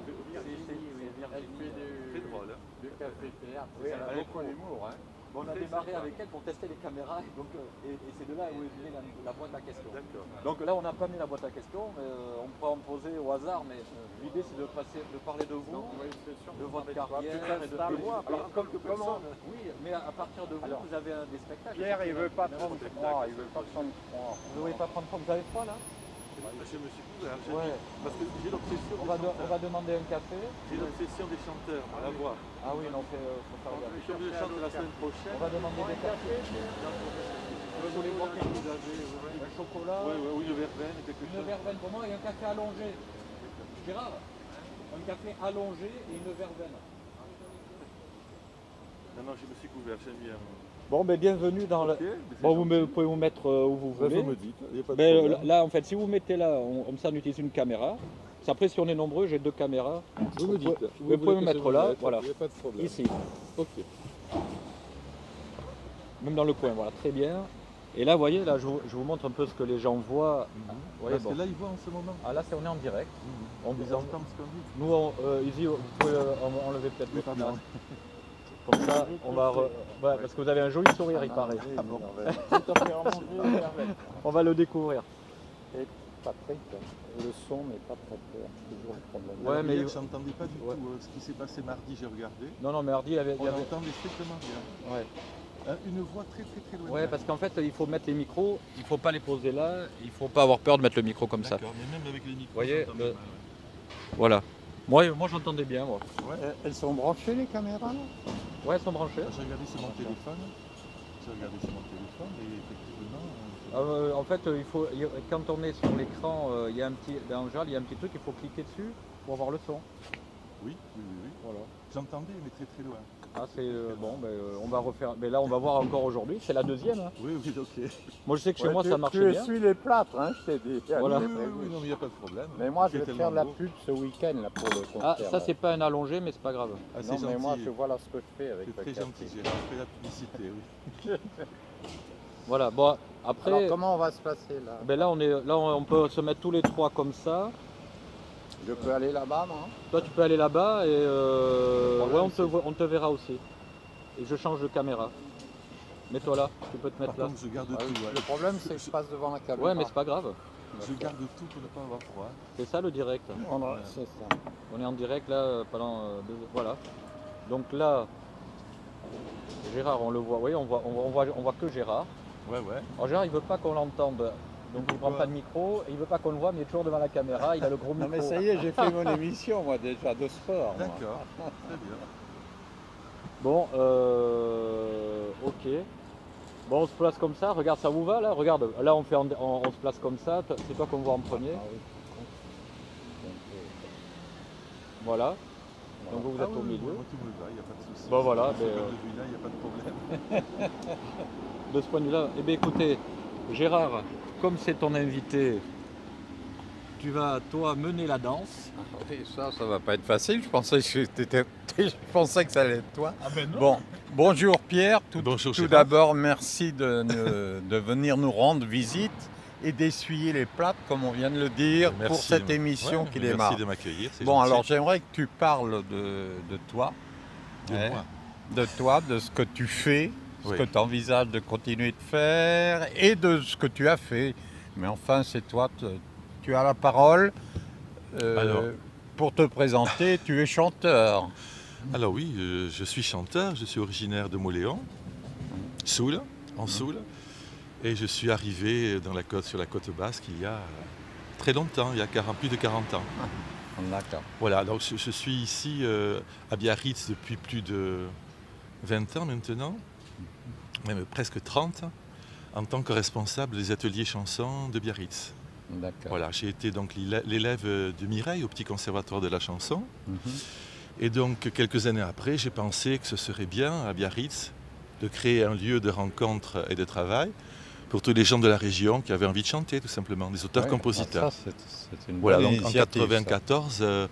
C'est drôle. Hein. Du café théâtre. Oui, elle a beaucoup d'humour. Hein. Bon, on a démarré avec elle pour tester les caméras et, donc, euh, et, et c'est de là où est venue la, la boîte à questions. Donc là on n'a pas mis la boîte à questions, mais, euh, on pourra en poser au hasard, mais euh, l'idée c'est de, passer, de parler de vous, donc, oui, sûr, de votre carrière et de ta voix. Alors comme comment oui, mais à, à partir de vous, alors, vous avez un, des spectacles. Pierre il veut pas prendre froid, il veut pas prendre froid. Vous ne voulez pas prendre froid, vous avez froid là? Je me suis couvert, ouais. Parce que j'ai l'obsession on, va de, on va demander un café. J'ai l'obsession des chanteurs, à la voix. Ah oui, non, il faut faire gaffe. Je chante la semaine prochaine. On va demander des cafés. Vous voulez boire quelque chose? Un chocolat? Oui, oui, oui, une verveine, quelque chose. Une verveine pour moi et un café allongé. Gérard, un café allongé et une verveine. Non, non, je me suis couvert, j'aime bien. Bon, ben bienvenue dans okay, le. Bon, vous, me, vous pouvez vous mettre euh, où vous voulez. Vous me dites, y a pas de ben, problème. Là, en fait, si vous mettez là, on, comme ça, on utilise une caméra. Après, si on est nombreux, j'ai deux caméras. Vous me dites. Vous, vous, vous pouvez me mettre là, mettre, voilà. Il n'y a pas de problème. Ici. Ok. Même dans le coin, voilà, très bien. Et là, vous voyez, là, je vous, je vous montre un peu ce que les gens voient. Mm-hmm. voyez, Parce bon. que là, ils voient en ce moment. Ah, là, c'est on est en direct. Mm-hmm. On, ils on, entendent ce qu'on dit. Nous, on, euh, ici, vous pouvez euh, enlever peut-être le caméra. Comme ça, on va. Re... Ouais, parce que vous avez un joli sourire, il paraît. Ah bon. On va le découvrir. Et Patrick, le son n'est pas très clair, c'est toujours le problème. Ouais, mais je n'entendais pas du ouais. tout euh, ce qui s'est passé mardi, j'ai regardé. Non, non, mais mardi, il y avait. On il y avait... entendait strictement rien. Ouais. Une voix très très très loin. Ouais, parce qu'en fait, il faut mettre les micros, il ne faut pas les poser là, il ne faut pas avoir peur de mettre le micro comme ça. D'accord, mais même avec les micros, voyez, le... mal, ouais. Voilà. Moi, moi j'entendais bien. Moi. Ouais. Elles sont branchées les caméras là? Ouais, elles sont branchées. J'ai regardé sur mon téléphone. J'ai regardé sur mon téléphone et effectivement. Euh, euh, en fait, il faut, quand on est sur l'écran, euh, il y a un petit, ben, en général, il y a un petit truc, il faut cliquer dessus pour avoir le son. Oui, oui, oui. oui. Voilà. J'entendais, mais très très loin. Ah, c'est euh, bon, ben, euh, on va refaire. Mais là, on va voir encore aujourd'hui. C'est la deuxième. Hein. Oui, oui, ok. Moi, je sais que chez ouais, moi, tu, ça marche tu bien. Tu essuies les plâtres, hein, je t'ai dit. Voilà. Oui, oui, oui, oui, non, mais il n'y a pas de problème. Mais moi, je vais faire de la pub ce week-end là pour le concert. Ah, ça, c'est pas un allongé, mais c'est pas grave. Ah, non, mais gentil. Moi, je vois là ce que je fais avec le café. C'est très gentil, j'ai fait la publicité, oui. Voilà, bon, après... Alors, comment on va se passer là? Ben là, on est, là, on peut se mettre tous les trois comme ça. Je peux aller là-bas, moi? Toi, tu peux aller là-bas et euh, problème, ouais, on te, voit- on te verra aussi. Et je change de caméra. Mets-toi là, tu peux te Par mettre là. contre, je garde Ah oui, tout. ouais. le problème, c'est que je passe devant la caméra. Ouais, mais c'est pas grave. Je garde tout pour ne pas avoir froid. C'est ça le direct. Voilà, c'est ça. On est en direct là euh, pendant euh, deux... Voilà. Donc là, Gérard, on le voit. Oui, on voit, on voit, on voit, on voit que Gérard. Ouais, ouais. Alors Gérard, il veut pas qu'on l'entende. Donc il prend Pourquoi pas de micro, et il veut pas qu'on le voit, mais il est toujours devant la caméra, il a le gros Non, micro. mais ça y est, j'ai fait mon émission, moi, déjà, de sport. moi. D'accord. Très bien. Bon, euh, ok. Bon, on se place comme ça, regarde, ça vous va là? Regarde, là on, fait en- on, on se place comme ça, Toi- c'est toi qu'on voit en premier. Ah oui. Donc, euh, Voilà, donc vous, vous Ah êtes oui, au oui, milieu. moi, tout me va, il n'y a pas de souci. Bon, voilà, Ce ben, genre euh, de vue-là, il n'y a pas de problème. De ce point de vue-là, eh bien écoutez, Gérard, comme c'est ton invité, tu vas toi mener la danse. ah oui, ça, ça va pas être facile. Je pensais que, t'étais- je pensais que ça allait être toi. Ah ben Bon, bonjour Pierre. Tout, Bonjour, tout Gérard. d'abord, merci de, ne- de venir nous rendre visite et d'essuyer les plâtres, comme on vient de le dire, pour Merci cette de- émission ouais, qui merci démarre. de m'accueillir. c'est Bon, gentil. alors j'aimerais que tu parles de, de toi, De hein, moi. de toi, de ce que tu fais, ce Oui. que tu envisages de continuer de faire et de ce que tu as fait. Mais enfin, c'est toi, te- tu as la parole. Euh, Alors. Pour te présenter, tu es chanteur. Alors oui, euh, je suis chanteur, je suis originaire de Moléon, Soule, en Soule, et je suis arrivé dans la côte, sur la côte basque il y a très longtemps, il y a quarante plus de quarante ans. D'accord. Voilà, donc je, je suis ici euh, à Biarritz depuis plus de vingt ans maintenant, même presque trente, en tant que responsable des ateliers chansons de Biarritz. D'accord. Voilà, j'ai été donc l'élè- l'élève de Mireille au petit conservatoire de la chanson. Mhm. Et donc, quelques années après, j'ai pensé que ce serait bien, à Biarritz, de créer un lieu de rencontre et de travail pour tous les gens de la région qui avaient envie de chanter, tout simplement, des auteurs-compositeurs. Ouais, ça, c'est- c'est une Voilà, bonne donc en initiative, ça. quatre-vingt-quatorze, euh,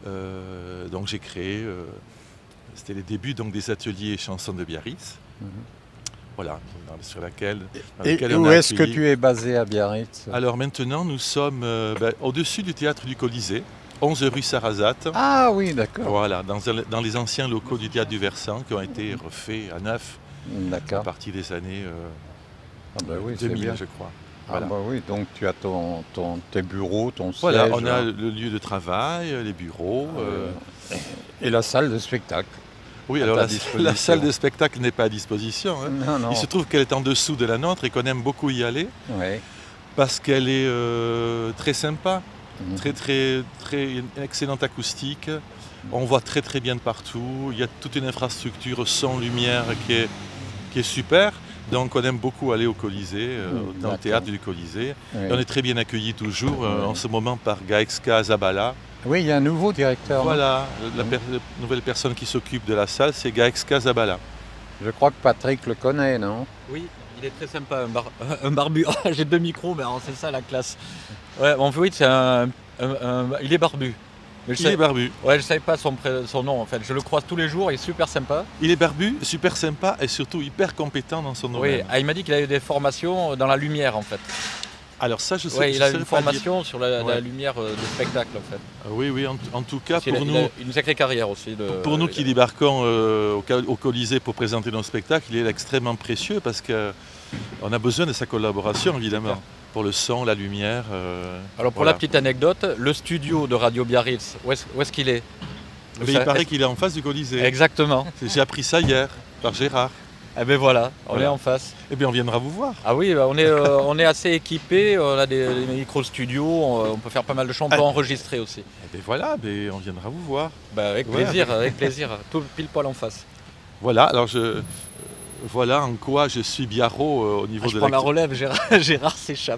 euh, donc j'ai créé, euh, c'était les débuts donc, des ateliers chansons de Biarritz. Mhm. Voilà, dans- sur laquelle, dans Et lesquels on où a est-ce que accueilli- tu es basé à Biarritz? Alors maintenant, nous sommes euh, ben, au-dessus du théâtre du Colisée, onze rue Sarrazate. Ah oui, d'accord. Voilà, dans, un- dans les anciens locaux du théâtre du Versant qui ont été refaits à neuf à D'accord. partir des années euh, Ah bah oui, c'est deux mille, bien. je crois. Ah Voilà. bah oui, donc tu as ton, ton, tes bureaux, ton Voilà, siège. on a là. le lieu de travail, les bureaux. euh, Et la salle de spectacle. Oui, à alors ta la, disposition. la salle de spectacle n'est pas à disposition. hein. Non, non. Il se trouve qu'elle est en dessous de la nôtre et qu'on aime beaucoup y aller Ouais. parce qu'elle est euh, très sympa, Mhm. très très très une excellente acoustique. On voit très très bien de partout. Il y a toute une infrastructure son, lumière qui est, qui est super. Donc on aime beaucoup aller au Colisée, euh, Mhm, dans le d'accord. théâtre du Colisée. Ouais. Et on est très bien accueillis toujours euh, Ouais. en ce moment par Gaëxka Zabala. Oui, il y a un nouveau directeur. non? Voilà, la, Mhm. per- la nouvelle personne qui s'occupe de la salle, c'est Gaëxka Zabala. Je crois que Patrick le connaît, non? Oui, il est très sympa, un, bar- un barbu. Ah, j'ai deux micros, mais alors c'est ça la classe. Ouais, bon, oui, c'est un, un- un- il est barbu. Mais je Il sais- est barbu. Ouais, je savais pas son, pré- son nom en fait. Je le croise tous les jours, il est super sympa. Il est barbu, super sympa et surtout hyper compétent dans son Oui, domaine. ah, il m'a dit qu'il avait des formations dans la lumière en fait. Alors ça, je sais Ouais, je il a saurais une pas le dire. formation sur la, la Ouais. lumière euh, de spectacle en fait. Ah oui, oui, en, en tout cas, Parce qu'il pour a- nous, il a une sacrée carrière aussi. De, pour nous il a- qui débarquons euh, au, Ca- au Colisée pour présenter nos spectacles, il est extrêmement précieux parce qu'on a besoin de sa collaboration, évidemment, pour le son, la lumière. euh, Alors pour voilà. la petite anecdote, le studio de Radio Biarritz, où est-ce où est-ce qu'il est, Mais Vous il savez- paraît qu'il est en face du Colisée. Exactement. J'ai appris ça hier par Gérard. Eh ben voilà, on Voilà. est en face. Eh bien, on viendra vous voir. Ah oui, bah, on, est, euh, on est assez équipé, on a des, des micro-studios, on, on peut faire pas mal de chants, on peut Ah. enregistrer aussi. Eh bien voilà, ben, on viendra vous voir. Bah, avec Ouais, plaisir, avec plaisir, tout pile poil en face. Voilà, alors je... euh, Voilà en quoi je suis biarro euh, au niveau Ah, je de prends la l'actu- relève, Gérard, Gérard s'échappe.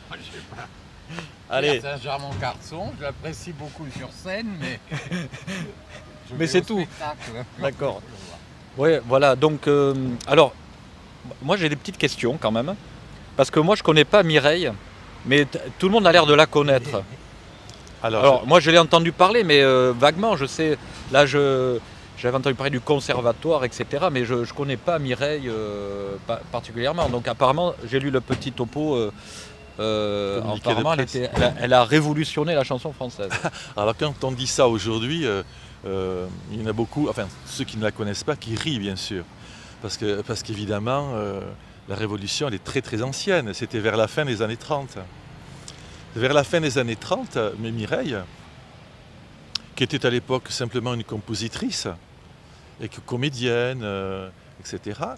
Allez, C'est un charmant garçon, je l'apprécie beaucoup sur scène, mais. Je Mais vais c'est au tout. spectacle. D'accord. Oui, voilà, donc, euh, alors, moi j'ai des petites questions quand même, parce que moi je connais pas Mireille, mais t- tout le monde a l'air de la connaître. Alors, Alors, moi je l'ai entendu parler, mais euh, vaguement, je sais, là je... J'avais entendu parler du conservatoire, et cetera. Mais je ne connais pas Mireille euh, pa- particulièrement. Donc apparemment, j'ai lu le petit topo euh, euh, Communiqué de apparemment, elle, presse. était- elle a, elle a révolutionné la chanson française. Alors quand on dit ça aujourd'hui, euh, euh, il y en a beaucoup, enfin ceux qui ne la connaissent pas, qui rient bien sûr. Parce que parce qu'évidemment, euh, la révolution elle est très très ancienne. C'était vers la fin des années trente. Vers la fin des années trente, mais Mireille, qui était à l'époque simplement une compositrice, et que comédienne, euh, et cetera,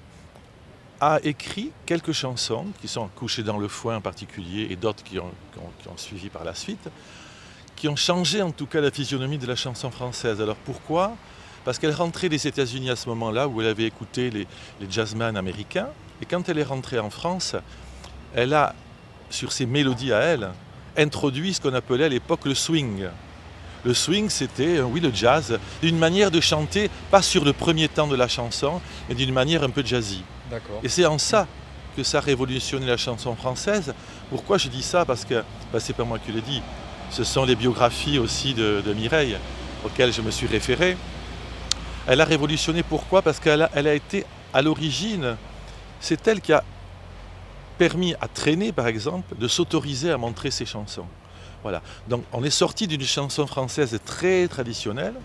a écrit quelques chansons qui sont Couchées dans le foin en particulier et d'autres qui ont, qui ont- qui ont suivi par la suite, qui ont changé en tout cas la physionomie de la chanson française. Alors pourquoi? Parce qu'elle rentrait des États-Unis à ce moment-là où elle avait écouté les, les jazzmen américains, et quand elle est rentrée en France, elle a, sur ses mélodies à elle, introduit ce qu'on appelait à l'époque le swing. Le swing, c'était, euh, oui, le jazz, une manière de chanter, pas sur le premier temps de la chanson, mais d'une manière un peu jazzy. D'accord. Et c'est en ça que ça a révolutionné la chanson française. Pourquoi je dis ça? Parce que, bah, c'est pas moi qui le dis, ce sont les biographies aussi de, de Mireille, auxquelles je me suis référé. Elle a révolutionné, pourquoi? Parce qu'elle a, elle a été à l'origine, c'est elle qui a permis à Traîner, par exemple, de s'autoriser à montrer ses chansons. Voilà. Donc on est sorti d'une chanson française très traditionnelle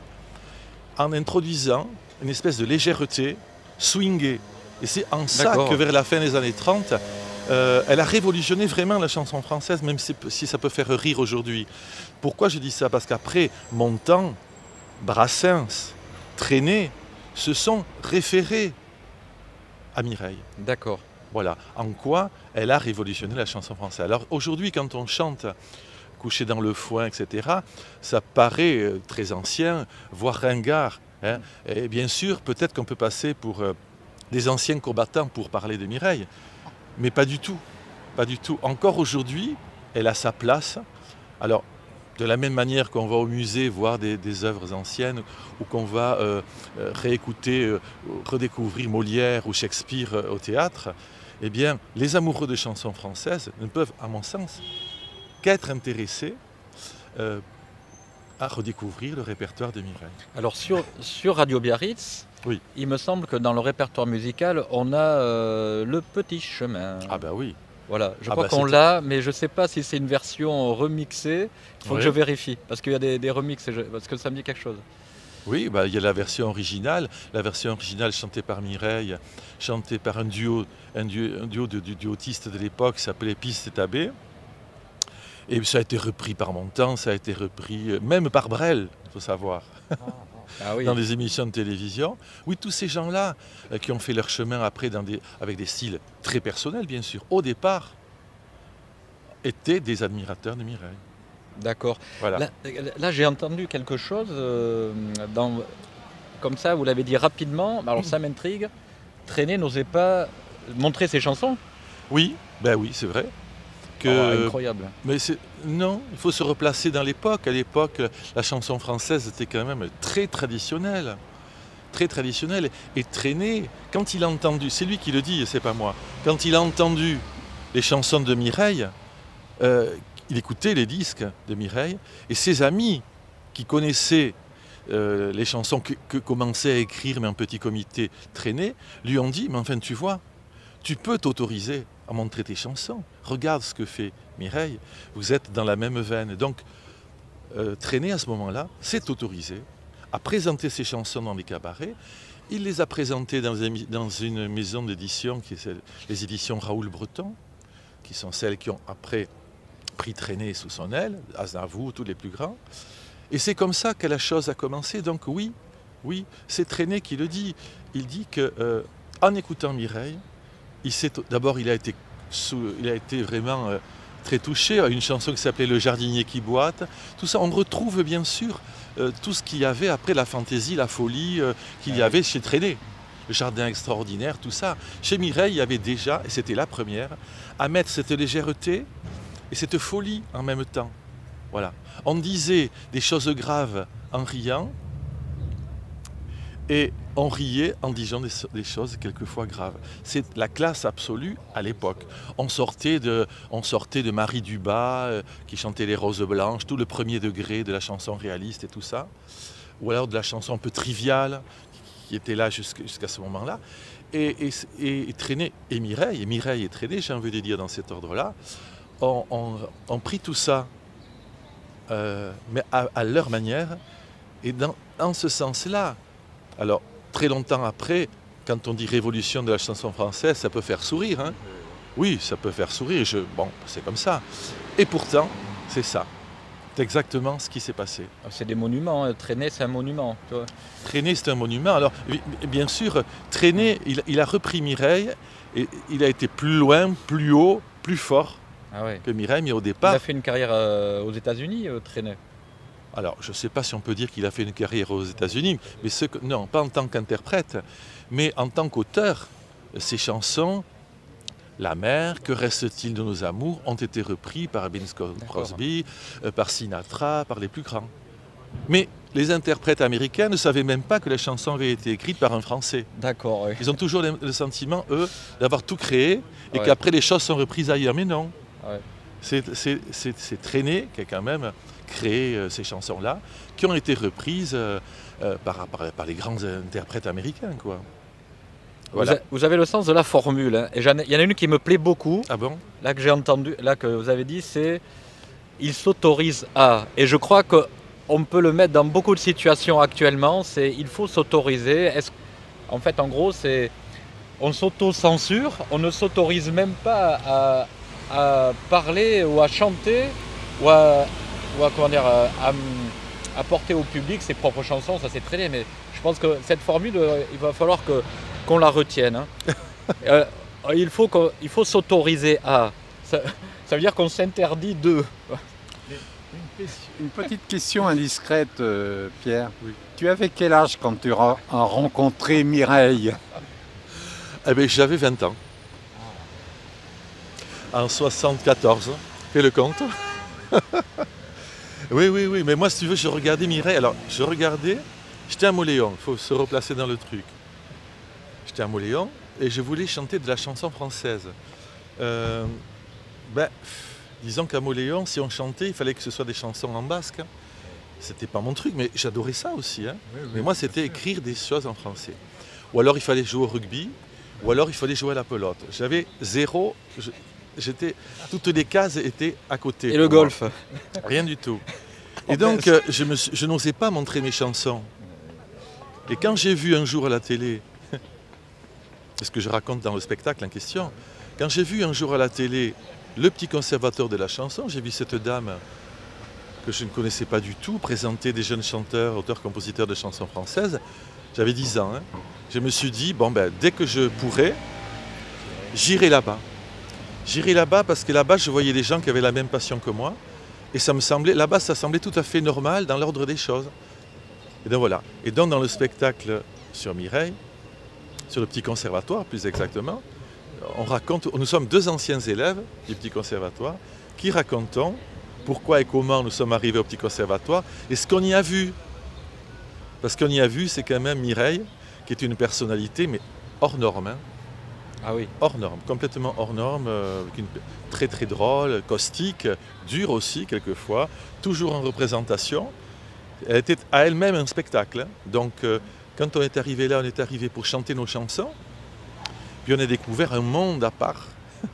en introduisant une espèce de légèreté, swingée. Et c'est en ça D'accord. que vers la fin des années trente, euh, elle a révolutionné vraiment la chanson française, même si, si ça peut faire rire aujourd'hui. Pourquoi je dis ça? Parce qu'après, Montand, Brassens, Traîner se sont référés à Mireille. D'accord. Voilà, en quoi elle a révolutionné la chanson française. Alors aujourd'hui, quand on chante Couché dans le foin, et cetera, ça paraît euh, très ancien, voire ringard. Hein. Et bien sûr, peut-être qu'on peut passer pour euh, des anciens combattants pour parler de Mireille, mais pas du tout. Pas du tout. Encore aujourd'hui, elle a sa place. Alors, de la même manière qu'on va au musée voir des, des œuvres anciennes, ou qu'on va euh, euh, réécouter, euh, redécouvrir Molière ou Shakespeare euh, au théâtre, eh bien, les amoureux de chansons françaises ne peuvent, à mon sens, qu'être intéressés euh, à redécouvrir le répertoire de Mireille. Alors sur, sur Radio Biarritz, Oui. il me semble que dans le répertoire musical, on a euh, Le Petit Chemin. Ah ben oui. Voilà, je Ah crois bah, qu'on c'est- l'a, mais je ne sais pas si c'est une version remixée. Il faut Oui. que je vérifie, parce qu'il y a des, des remixes, et je- parce que ça me dit quelque chose. Oui, bah, il y a la version originale, la version originale chantée par Mireille, chantée par un duo, un duo, un duo de, de duotistes de l'époque qui s'appelait Piste et Tabé. Et ça a été repris par Montand, ça a été repris euh, même par Brel, il faut savoir, Ah oui, dans des émissions de télévision. Oui, tous ces gens-là euh, qui ont fait leur chemin après dans des, avec des styles très personnels, bien sûr, au départ, étaient des admirateurs de Mireille. d'accord. Voilà. Là, là, j'ai entendu quelque chose, euh, dans, comme ça, vous l'avez dit rapidement, alors ça m'intrigue. Traîner n'osait pas montrer ses chansons. Oui, ben oui, c'est vrai. Que... Oh, incroyable. Mais c'est... non, il faut se replacer dans l'époque. À l'époque, la chanson française était quand même très traditionnelle. Très traditionnelle. Et Traîner, quand il a entendu, c'est lui qui le dit, c'est pas moi, quand il a entendu les chansons de Mireille, euh, il écoutait les disques de Mireille, et ses amis qui connaissaient euh, les chansons que, que commençait à écrire, mais en petit comité, Traîner, lui ont dit, mais enfin tu vois, tu peux t'autoriser à montrer tes chansons. Regarde ce que fait Mireille, vous êtes dans la même veine. Donc, euh, Traîner à ce moment-là s'est autorisé à présenter ses chansons dans les cabarets. Il les a présentées dans, dans une maison d'édition, qui est celle, les éditions Raoul Breton, qui sont celles qui ont après pris Traîner sous son aile, Aznavour, tous les plus grands. Et c'est comme ça que la chose a commencé. Donc oui, oui, c'est Traîner qui le dit. Il dit que euh, en écoutant Mireille, il s'est, d'abord il a été, sous, il a été vraiment euh, très touché à une chanson qui s'appelait Le jardinier qui boite. Tout ça, on retrouve bien sûr euh, tout ce qu'il y avait après la fantaisie, la folie euh, qu'il y avait chez Traîner. Le jardin extraordinaire, tout ça. Chez Mireille, il y avait déjà, et c'était la première, à mettre cette légèreté et cette folie en même temps. Voilà. On disait des choses graves en riant, et on riait en disant des, des choses quelquefois graves. C'est la classe absolue à l'époque. On sortait de, on sortait de Marie Dubas, euh, qui chantait Les Roses Blanches, tout le premier degré de la chanson réaliste et tout ça, ou alors de la chanson un peu triviale, qui était là jusqu'à, jusqu'à ce moment-là. Et, et, et, et Traîner, et Mireille, et Mireille et Traîner, j'ai envie de dire dans cet ordre-là, ont, ont- ont pris tout ça, euh, mais à, à leur manière, et dans, en ce sens-là, alors très longtemps après, quand on dit révolution de la chanson française, ça peut faire sourire, hein. Oui, ça peut faire sourire, je, bon, c'est comme ça. Et pourtant, c'est ça. C'est exactement ce qui s'est passé. C'est des monuments, hein. Traîner, c'est un monument. Tu vois. Traîner, c'est un monument. Alors, bi- bien sûr, Traîner, il, il a repris Mireille, et il a été plus loin, plus haut, plus fort Ah ouais. que Mireille, mais au Il départ, a fait une carrière euh, aux États-Unis, euh, Traîner. alors je ne sais pas si on peut dire qu'il a fait une carrière aux États-Unis, mais ce que, non, pas en tant qu'interprète, mais en tant qu'auteur, ses chansons, La mer, Que reste-t-il de nos amours, ont été repris par Bing Crosby, euh, par Sinatra, par les plus grands. Mais les interprètes américains ne savaient même pas que les chansons avaient été écrites par un Français. D'accord, oui. Ils ont toujours le, le sentiment, eux, d'avoir tout créé et Ouais. qu'après les choses sont reprises ailleurs. Mais non. Ouais. C'est- C'est c'est- c'est Traîné qui a quand même créé euh, ces chansons-là, qui ont été reprises euh, euh, par, par- par les grands interprètes américains, quoi. Vous, Voilà. a- vous avez le sens de la formule, hein. Et j'en ai- il y en a une qui me plaît beaucoup, Ah bon? là que j'ai entendu, là que vous avez dit, c'est il s'autorise à. Et je crois qu'on peut le mettre dans beaucoup de situations actuellement, c'est il faut s'autoriser. Est-ce- En fait, en gros, c'est on s'auto-censure, on ne s'autorise même pas à, à parler ou à chanter ou à, ou à, comment dire, à, à- à porter au public ses propres chansons, ça c'est très bien, mais je pense que cette formule, euh, il va falloir que, qu'on la retienne, hein. Euh, il faut, qu'on- il faut s'autoriser à. Ça, ça veut dire qu'on s'interdit de. Une petite question indiscrète, euh, Pierre. Tu avais quel âge quand tu as rencontré Mireille? Eh bien, j'avais vingt ans. En soixante-quatorze. Fais le compte. Oui, oui, oui. Mais moi, si tu veux, je regardais Mireille. Alors, je regardais. J'étais à Moléon. Il faut se replacer dans le truc. J'étais à Moléon et je voulais chanter de la chanson française. Euh, ben, disons qu'à Moléon, si on chantait, il fallait que ce soit des chansons en basque. C'était pas mon truc, mais j'adorais ça aussi, hein. Mais moi, c'était écrire des choses en français. Ou alors, il fallait jouer au rugby. Ou alors, il fallait jouer à la pelote. J'avais zéro. je- J'étais, toutes les cases étaient à côté. Et le pour moi. golf. Rien du tout. Et donc, euh, je, me suis- je n'osais pas montrer mes chansons. Et quand j'ai vu un jour à la télé, c'est ce que je raconte dans le spectacle en question, quand j'ai vu un jour à la télé le petit conservateur de la chanson, j'ai vu cette dame que je ne connaissais pas du tout présenter des jeunes chanteurs, auteurs, compositeurs de chansons françaises. J'avais dix ans. Hein. Je me suis dit, bon ben, dès que je pourrai, j'irai là-bas. J'irai là-bas parce que là-bas, je voyais des gens qui avaient la même passion que moi. Et ça me semblait, là-bas, ça semblait tout à fait normal dans l'ordre des choses. Et donc voilà. Et donc dans le spectacle sur Mireille, sur le petit conservatoire plus exactement, on raconte, nous sommes deux anciens élèves du petit conservatoire qui racontons pourquoi et comment nous sommes arrivés au petit conservatoire et ce qu'on y a vu. Parce qu'on y a vu, c'est quand même Mireille, qui est une personnalité, mais hors norme. Hein. Ah oui. Hors norme, complètement hors norme, euh, avec une- très très drôle, caustique, dure aussi quelquefois, toujours en représentation. Elle était à elle-même un spectacle. Hein. Donc euh, quand on est arrivé là, on est arrivé pour chanter nos chansons, puis on a découvert un monde à part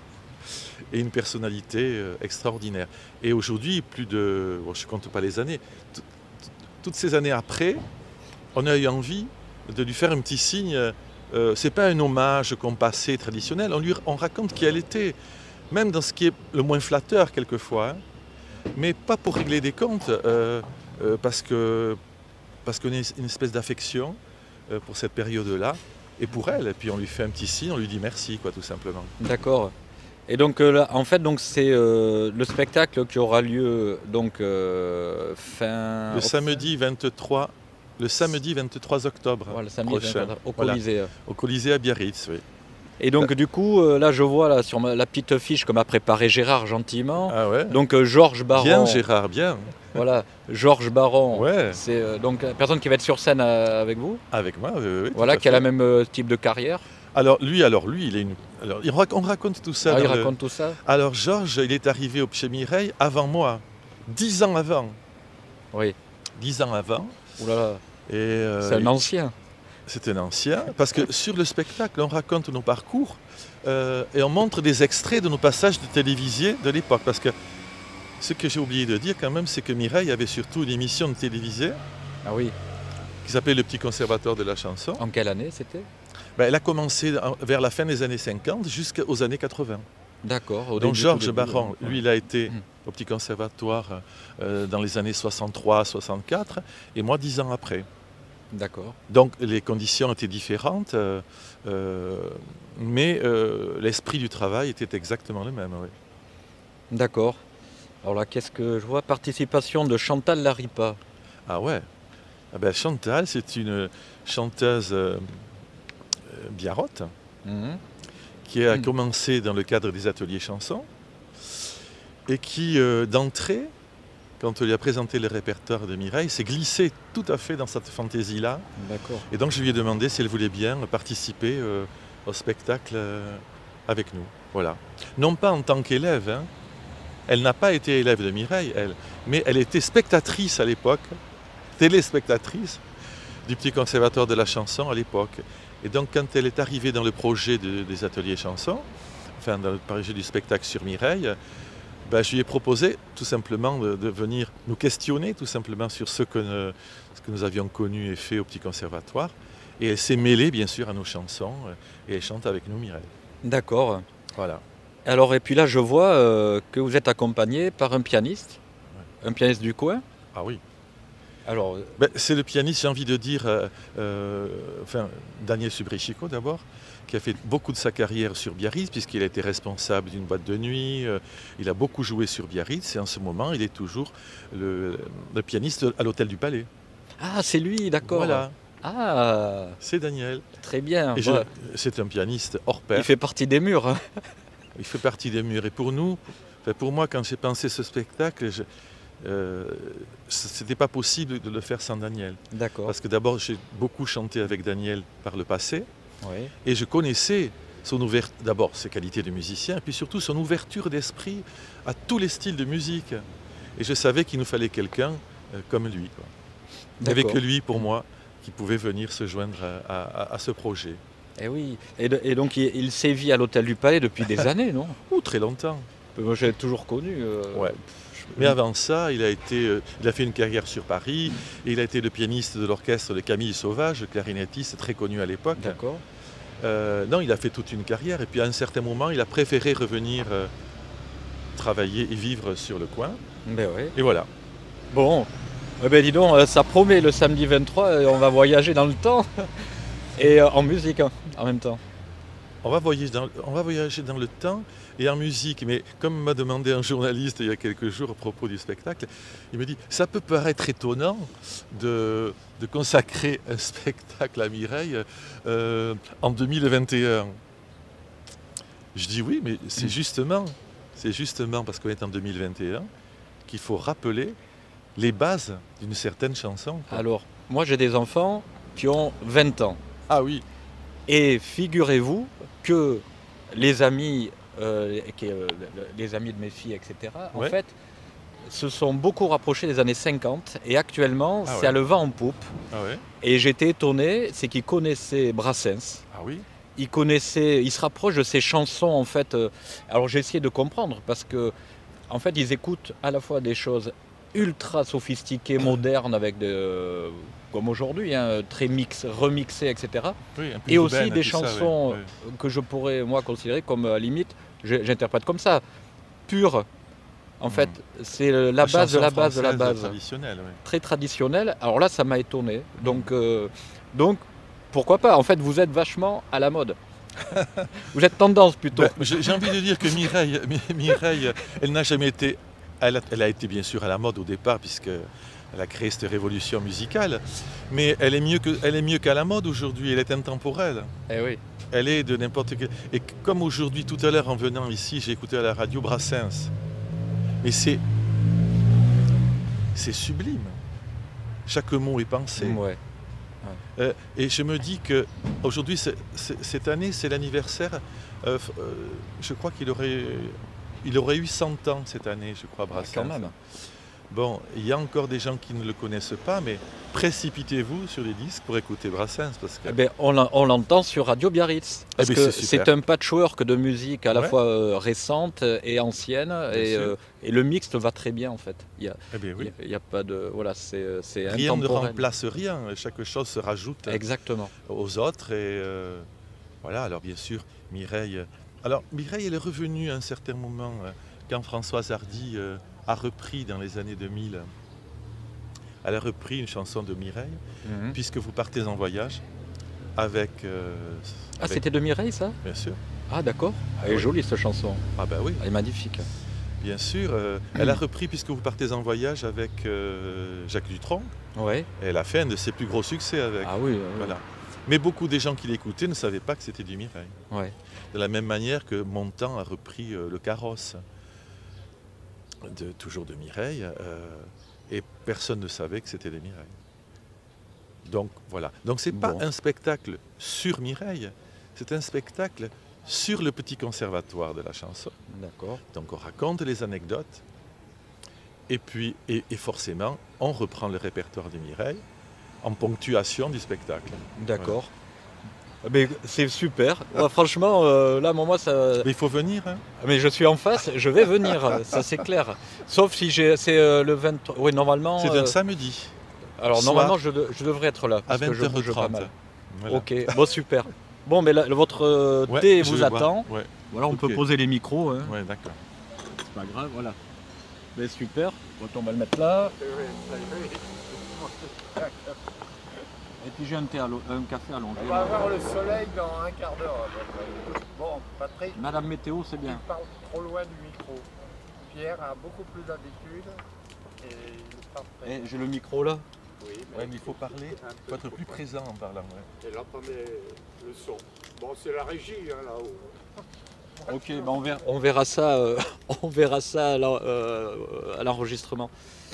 et une personnalité euh, extraordinaire. Et aujourd'hui, plus de, bon, je ne compte pas les années, t- t- toutes ces années après, on a eu envie de lui faire un petit signe. Euh, c'est pas un hommage qu'on passait traditionnel, on, lui, on raconte qui elle était, même dans ce qui est le moins flatteur quelquefois, hein, mais pas pour régler des comptes, euh, euh, parce que parce qu'on a une espèce d'affection euh, pour cette période-là, et pour elle, et puis on lui fait un petit signe, on lui dit merci, quoi, tout simplement. D'accord. Et donc euh, là, en fait, donc c'est euh, le spectacle qui aura lieu donc euh, fin. Le samedi vingt-trois, le samedi vingt-trois octobre Voilà, le samedi prochain, vingt-quatre, au voilà, Colisée. au Colisée à Biarritz, oui. Et donc du coup, euh, là je vois là sur ma- la petite fiche que m'a préparé Gérard gentiment. Ah ouais. Donc euh, Georges Baron. Bien Gérard, bien. Voilà, Georges Baron. Ouais. C'est euh, donc la personne qui va être sur scène euh, avec vous. Avec moi, oui, oui, oui, tout Voilà, à qui a la fait. même euh, type de carrière. Alors lui, alors lui, il est une. Alors il rac- on raconte tout ça. Ah, il dans le- raconte tout ça. Alors Georges, il est arrivé au chez Mireille avant moi, dix ans avant, Oui. dix ans avant. Ouh là là, Et euh, c'est un ancien. C'est un ancien, parce que sur le spectacle, on raconte nos parcours euh, et on montre des extraits de nos passages de télévisés de l'époque. Parce que ce que j'ai oublié de dire quand même, c'est que Mireille avait surtout une émission de télévisée Ah oui. qui s'appelait Le Petit Conservateur de la chanson. En quelle année c'était? Ben, elle a commencé en- vers la fin des années cinquante jusqu'aux années quatre-vingts. D'accord. au Donc début, Georges au début, Baron, ouais. lui, il a été Mhm. au Petit Conservatoire euh, dans les années soixante-trois soixante-quatre et moi dix ans après. D'accord. Donc les conditions étaient différentes, euh, euh, mais euh, l'esprit du travail était exactement le même. Oui. D'accord. Alors là, qu'est-ce que je vois? Participation de Chantal Laripa. Ah ouais. Ah ben, Chantal, c'est une chanteuse euh, euh, biarrotte Mhm. qui a Mm. commencé dans le cadre des ateliers chansons et qui, euh, d'entrée, quand on lui a présenté le répertoire de Mireille, s'est glissée tout à fait dans cette fantaisie-là. D'accord. Et donc je lui ai demandé si elle voulait bien participer euh, au spectacle euh, avec nous. Voilà. Non pas en tant qu'élève, hein. Elle n'a pas été élève de Mireille, elle, mais elle était spectatrice à l'époque, téléspectatrice du Petit Conservatoire de la chanson à l'époque. Et donc quand elle est arrivée dans le projet de- des ateliers chansons, enfin dans le projet du spectacle sur Mireille, ben, je lui ai proposé tout simplement de, de venir nous questionner tout simplement sur ce que, ne- ce que nous avions connu et fait au Petit Conservatoire. Et elle s'est mêlée bien sûr à nos chansons euh, et elle chante avec nous Mireille. D'accord. Voilà. Alors, et puis là, je vois euh, que vous êtes accompagné par un pianiste, un pianiste du coin. Ah oui. Alors, Ben, c'est le pianiste, j'ai envie de dire, euh, euh, enfin, Daniel Subrechico d'abord, qui a fait beaucoup de sa carrière sur Biarritz, puisqu'il a été responsable d'une boîte de nuit. euh, il a beaucoup joué sur Biarritz et en ce moment, il est toujours le, le pianiste à l'Hôtel du Palais. ah, c'est lui, d'accord. Voilà, Ah, c'est Daniel. très bien. Et je- Voilà. c'est un pianiste hors pair. Il fait partie des murs, hein. Il fait partie des murs. Et pour nous, enfin, pour moi, quand j'ai pensé ce spectacle, je, euh, c'était pas possible de le faire sans Daniel. D'accord. Parce que d'abord, j'ai beaucoup chanté avec Daniel par le passé. Oui. Et je connaissais son ouvert- d'abord ses qualités de musicien, et puis surtout son ouverture d'esprit à tous les styles de musique. Et je savais qu'il nous fallait quelqu'un euh, comme lui. Quoi. Il n'y avait D'accord. que lui, pour moi, qui pouvait venir se joindre à, à- à ce projet. Eh oui. Et, de- et donc, il, il sévit à l'Hôtel du Palais depuis des années, non? Ou très longtemps. Moi, j'ai toujours connu. euh, Ouais. Mais avant ça, il a, été, euh, il a fait une carrière sur Paris, et il a été le pianiste de l'orchestre de Camille Sauvage, le clarinettiste très connu à l'époque. D'accord. Euh, non, il a fait toute une carrière, et puis à un certain moment, il a préféré revenir euh, travailler et vivre sur le coin. Ben oui. Et voilà. Bon, eh ben dis donc, euh, ça promet le samedi vingt-trois, euh, on va voyager dans le temps et euh, en musique hein, en même temps. On va, voyager dans, on va voyager dans le temps et en musique, mais comme m'a demandé un journaliste il y a quelques jours à propos du spectacle, il me dit « ça peut paraître étonnant de, de consacrer un spectacle à Mireille euh, en deux mille vingt et un ». Je dis oui, mais c'est justement, c'est justement parce qu'on est en deux mille vingt et un qu'il faut rappeler les bases d'une certaine chanson. quoi. Alors, moi j'ai des enfants qui ont vingt ans Ah oui, et figurez-vous que les amis, euh, qui, euh, le- les amis de mes filles, et cetera, en Ouais. fait, se sont beaucoup rapprochés des années cinquante et actuellement Ah c'est ouais. à le vent en poupe. ah ouais, Et j'étais étonné, c'est qu'ils connaissaient Brassens. ah oui, Il connaissait, il se rapproche de ses chansons en fait. euh, Alors j'ai essayé de comprendre parce que en fait ils écoutent à la fois des choses ultra sophistiquées, modernes avec de, euh, comme aujourd'hui, hein, très mix, remixées, et cetera. oui, un peu Et aussi urbaine, des tout ça, ouais, chansons ouais. que je pourrais moi considérer comme à la limite, je- j'interprète comme ça, pure. En fait, c'est euh, la base de chanson la base de la française base, traditionnelle, ouais. très traditionnelle. Alors là, ça m'a étonné. Donc, euh, donc pourquoi pas? En fait, vous êtes vachement à la mode. Vous êtes tendance plutôt. Ben, j'ai j'ai envie de dire que Mireille, Mi- Mireille elle n'a jamais été. Elle a, elle a été bien sûr à la mode au départ, puisqu'elle a créé cette révolution musicale. Mais elle est mieux que- elle est mieux qu'à la mode aujourd'hui, elle est intemporelle. Eh oui. Elle est de n'importe quel. Et comme aujourd'hui, tout à l'heure, en venant ici, j'ai écouté à la radio Brassens. Mais c'est. C'est sublime. Chaque mot est pensé. Ouais. Euh, et je me dis que aujourd'hui, c'est- c'est- cette année, c'est l'anniversaire. euh, f- euh, je crois qu'il aurait, il aurait eu cent ans cette année, je crois, Brassens. Quand même. Bon, il y a encore des gens qui ne le connaissent pas, mais précipitez-vous sur les disques pour écouter Brassens. Parce que... Eh ben, on l'en- on l'entend sur Radio Biarritz. Parce Eh ben, que c'est super. c'est un patchwork de musique à la Ouais. fois euh, récente et ancienne. Et, sûr. euh, et le mixte va très bien en fait. Il y a, Eh bien, oui. il y a- il y a pas de. Voilà, c'est c'est Rien ne intemporel. remplace rien, chaque chose se rajoute Exactement. aux autres. Et euh, voilà, alors bien sûr, Mireille. Alors, Mireille, elle est revenue à un certain moment, euh, quand Françoise Hardy euh, a repris dans les années deux mille. Elle a repris une chanson de Mireille, Mhm. puisque vous partez en voyage avec. euh, Ah, avec- c'était de Mireille ça? Bien sûr. Ah, d'accord. Elle est oui. jolie cette chanson. Ah, ben oui. Elle est magnifique. Bien sûr, euh, elle a repris puisque vous partez en voyage avec euh, Jacques Dutronc. Ouais. Et elle a fait un de ses plus gros succès avec. Ah oui. oui. Voilà. Mais beaucoup des gens qui l'écoutaient ne savaient pas que c'était du Mireille. Ouais. De la même manière que Montand a repris euh, le carrosse, de, toujours de Mireille, euh, et personne ne savait que c'était des Mireille. Donc voilà. Donc c'est pas Bon. un spectacle sur Mireille, c'est un spectacle sur le petit conservatoire de la chanson. D'accord. Donc on raconte les anecdotes, et puis, et, et forcément, on reprend le répertoire de Mireille en ponctuation du spectacle. D'accord. Mais c'est super. Ouais, franchement, euh, là, moi, ça. Mais il faut venir, hein. Mais je suis en face, je vais venir, ça c'est clair. Sauf si j'ai, c'est euh, le vingt-trois. Oui, normalement. C'est euh, un samedi, Alors soir, normalement, je, de- je devrais être là à parce que vingt je heures bouge pas trente. mal. Voilà. Ok, bon super. Bon, mais là, votre euh, Ouais, thé je vous vais boire. attend. Ouais, Voilà, on Ok. peut poser les micros. Hein. ouais, d'accord. C'est pas grave, voilà. Mais super. Bon, on va le mettre là. Et puis j'ai un, thé à l'eau- un café allongé. On va avoir le soleil dans un quart d'heure. Bon, Patrick, Madame Météo, c'est tu bien. parles trop loin du micro. Pierre a beaucoup plus d'habitude et il parle très Eh, j'ai le micro là. Oui, Ouais, mais il faut parler, il faut être plus présent en parlant. ouais. Et là, entendez le son. Bon, c'est la régie hein, là-haut. Ok, bah on, verra, on verra ça, euh, on verra ça à l'en- euh, à l'enregistrement.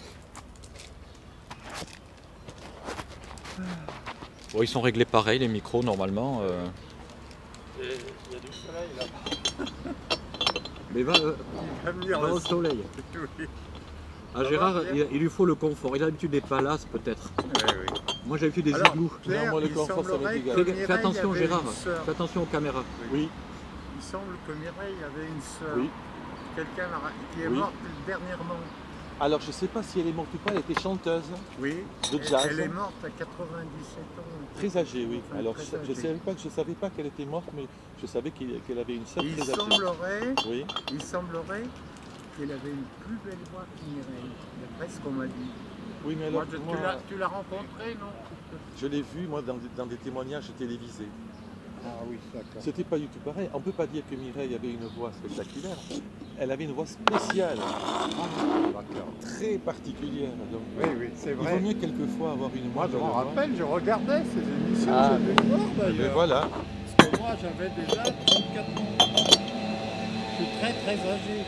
Bon, ils sont réglés pareil les micros normalement. euh. Et il y a du soleil là. Mais va, euh, Il va venir va le au soleil. Oui, Ah, Gérard, il, il lui faut le confort. Il a l'habitude des palaces peut-être. oui. Moi j'ai l'habitude des Alors, igloos. Claire, Non, moi, le il confort, ça semblerait m'est égal. que Fais, Mireille fais attention avait Gérard, une sœur. fais attention aux caméras. Oui, Il semble que Mireille avait une sœur. oui. Quelqu'un l'a- qui est Oui. morte dernièrement. Alors je sais pas si elle est morte ou pas, elle était chanteuse, Oui. de Elle- jazz. Elle est morte à quatre-vingt-dix-sept ans. Très âgée, oui. Enfin, Alors très je, je âgée. savais pas, je savais pas qu'elle était morte, mais je savais qu'il- qu'elle avait une sœur Il très âgée. semblerait, Oui, il semblerait qu'elle avait une plus belle voix que Mireille, d'après ce qu'on m'a dit. oui, mais Moi, alors je- moi, tu l'as- tu l'as rencontrée, non? je l'ai vue moi dans, des- dans des témoignages télévisés. Ah oui, d'accord. C'était pas du tout pareil. On peut pas dire que Mireille avait une voix spectaculaire. Elle avait une voix spéciale, très particulière. Donc, Oui, oui, c'est il vaut vrai. mieux quelquefois avoir une Moi, je belle m'en voix. rappelle, je regardais ces émissions, Ah. j'ai dû le voir Eh ben d'ailleurs. voilà. Parce que moi, j'avais déjà trente-quatre ans. Je suis très très âgé.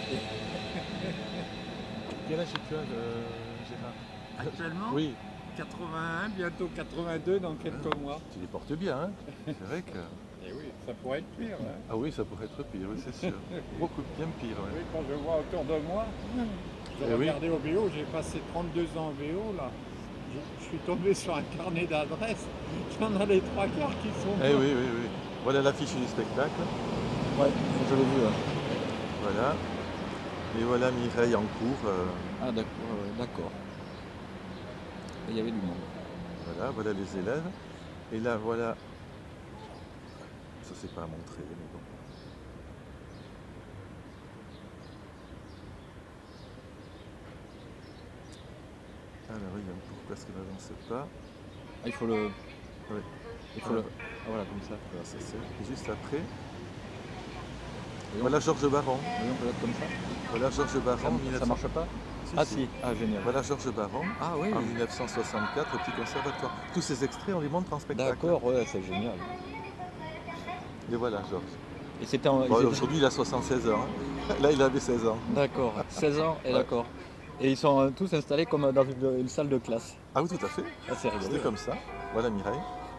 Quel âge tu as, euh, Gérard? Actuellement, Oui, quatre-vingt-un, bientôt quatre-vingt-deux dans quelques mois. tu les portes bien. Hein. C'est vrai que. Et oui, ça pourrait être pire. Hein. Ah oui, ça pourrait être pire, oui, c'est sûr. Beaucoup bien pire. ouais. Oui, quand je vois autour de moi, j'ai Eh oui. regardé au V O, j'ai passé trente-deux ans au V O là. Je, je suis tombé sur un carnet d'adresses. J'en ai les trois quarts qui sont. Eh morts. oui, oui, oui. Voilà l'affiche du spectacle. Ouais, je l'ai vu. ouais. Voilà. Et voilà Mireille en cours. euh, Ah d'accord, euh, d'accord. Il y avait du monde. voilà, voilà les élèves. Et là, voilà. Ça, c'est pas à montrer, mais bon. Alors, oui, pourquoi est-ce qu'elle n'avance pas? Ah, il faut le. Ouais. Il faut le. Ah, voilà, comme ça. Voilà, c'est ça. Et juste après. Et Voilà Georges Baron. on peut l'être comme ça. Voilà Georges Baron. Ça, mille neuf cents. ça marche pas? Si, Ah si. si, ah génial. Voilà Georges Baron. Ah oui. En mille neuf cent soixante-quatre, au Petit Conservatoire. Tous ces extraits, on les montre en spectacle. D'accord, ouais, c'est génial. Et voilà Georges. Et c'était en. Bon, ils étaient- aujourd'hui, il a soixante-seize ans. hein. Là, il avait seize ans. D'accord, seize ans, et Ouais. d'accord. Et ils sont euh, tous installés comme dans une, une salle de classe. Ah oui, tout à fait. Ah, c'est rigolo. C'était comme ça. Voilà Mireille.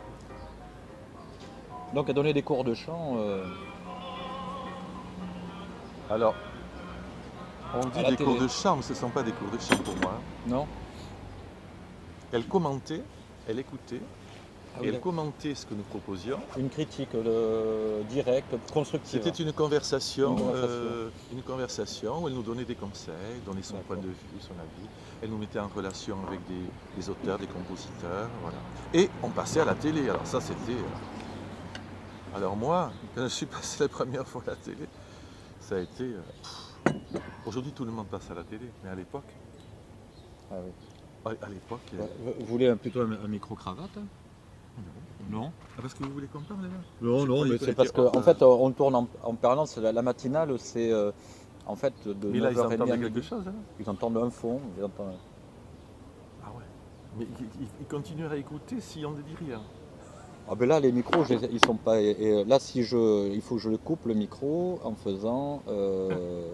Donc à donner des cours de chant. euh, Alors, On à dit la des cours télé. de chant, mais ce ne sont pas des cours de chant pour moi. Non? Elle commentait, elle écoutait, Ah et oui, elle d'accord. commentait ce que nous proposions. Une critique euh, directe, constructive. C'était une conversation, Une conversation. euh, une conversation où elle nous donnait des conseils, donnait son point de D'accord. vue, son avis. Elle nous mettait en relation avec des, des auteurs, des compositeurs, voilà. Et on passait à la télé. Alors ça, c'était. euh, Alors moi, quand je suis passé la première fois à la télé, ça a été. euh, pff. Aujourd'hui, tout le monde passe à la télé, mais à l'époque, Ah oui. à à l'époque, euh, Ouais, Vous voulez un- plutôt un, un micro-cravate? hein Non? Ah, parce que vous voulez qu'on parle là? Non, Je non, croyais mais qu'on c'est était parce hors, qu'en euh, fait, on tourne en, en permanence. La, la matinale, c'est euh, en fait de Mais là, neuf ils heures trente à entendaient midi. quelque chose, hein? Ils entendent un fond. Ils entendent... Ah ouais. Mais ils, ils- ils continuent à écouter si on ne dit rien. Ah ben là, les micros, je les ai- ils sont pas. Et, et là, si je, il faut que je le coupe le micro en faisant. euh,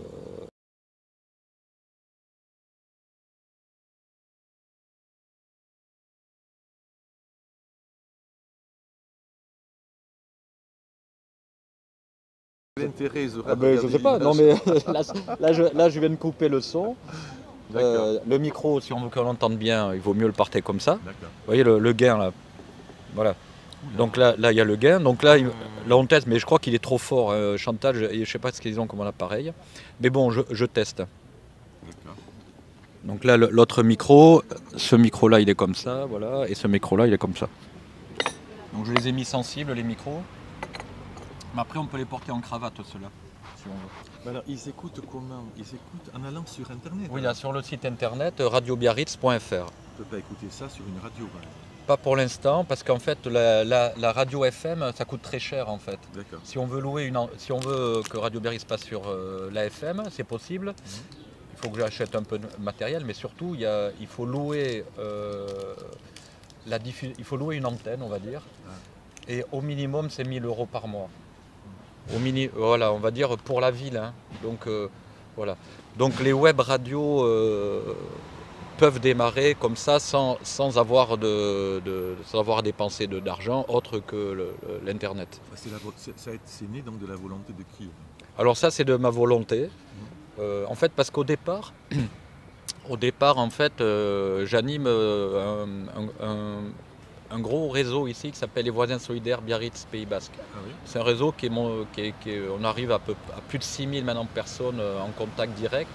L'intérêt, ils auraient Ah ben, je regardé sais pas. Non l'image. mais là, là, je, là, je viens de couper le son. D'accord. Euh, le micro, si on veut qu'on l'entende bien, il vaut mieux le porter comme ça. D'accord. Vous voyez le, le gain là. Voilà. Donc là, là, il y a le gain. Donc là, il- là, on teste, mais je crois qu'il est trop fort, euh, Chantal. Je, je sais pas ce qu'ils ont comme appareil. Mais bon, je, je teste. D'accord. Donc là, le- l'autre micro, ce micro-là, il est comme ça, voilà, et ce micro-là, il est comme ça. Donc je les ai mis sensibles, les micros. Mais après, on peut les porter en cravate, ceux-là, si on veut. Mais alors, ils écoutent comment? Ils écoutent en allant sur Internet. Oui, alors. là, sur le site internet radio biarritz point f r. On ne peut pas écouter ça sur une radio, par exemple. Pas pour l'instant, parce qu'en fait, la, la- la radio F M, ça coûte très cher, en fait. D'accord. Si on veut louer une, en- si on veut que Radio Biarritz passe sur euh, la F M, c'est possible. Il faut que j'achète un peu de matériel, mais surtout, il, y a- il faut louer euh, la diffu- il faut louer une antenne, on va dire. Et au minimum, c'est mille euros par mois. Au mini, voilà, on va dire pour la ville. hein. Donc euh, voilà. Donc les web radios euh, peuvent démarrer comme ça sans, sans avoir de, de- sans avoir dépensé de- d'argent autre que le- le- l'internet. Enfin, c'est la vo- c'est- ça a été- c'est né donc de la volonté de qui? Alors ça, c'est de ma volonté. Euh, en fait, parce qu'au départ, au départ, en fait, euh, j'anime euh, un, un- un- un gros réseau ici qui s'appelle les Voisins Solidaires Biarritz Pays Basque. Ah oui. C'est un réseau qui est, mon- qui est- qui est- on arrive à, peu, à plus de six mille maintenant personnes euh, en contact direct.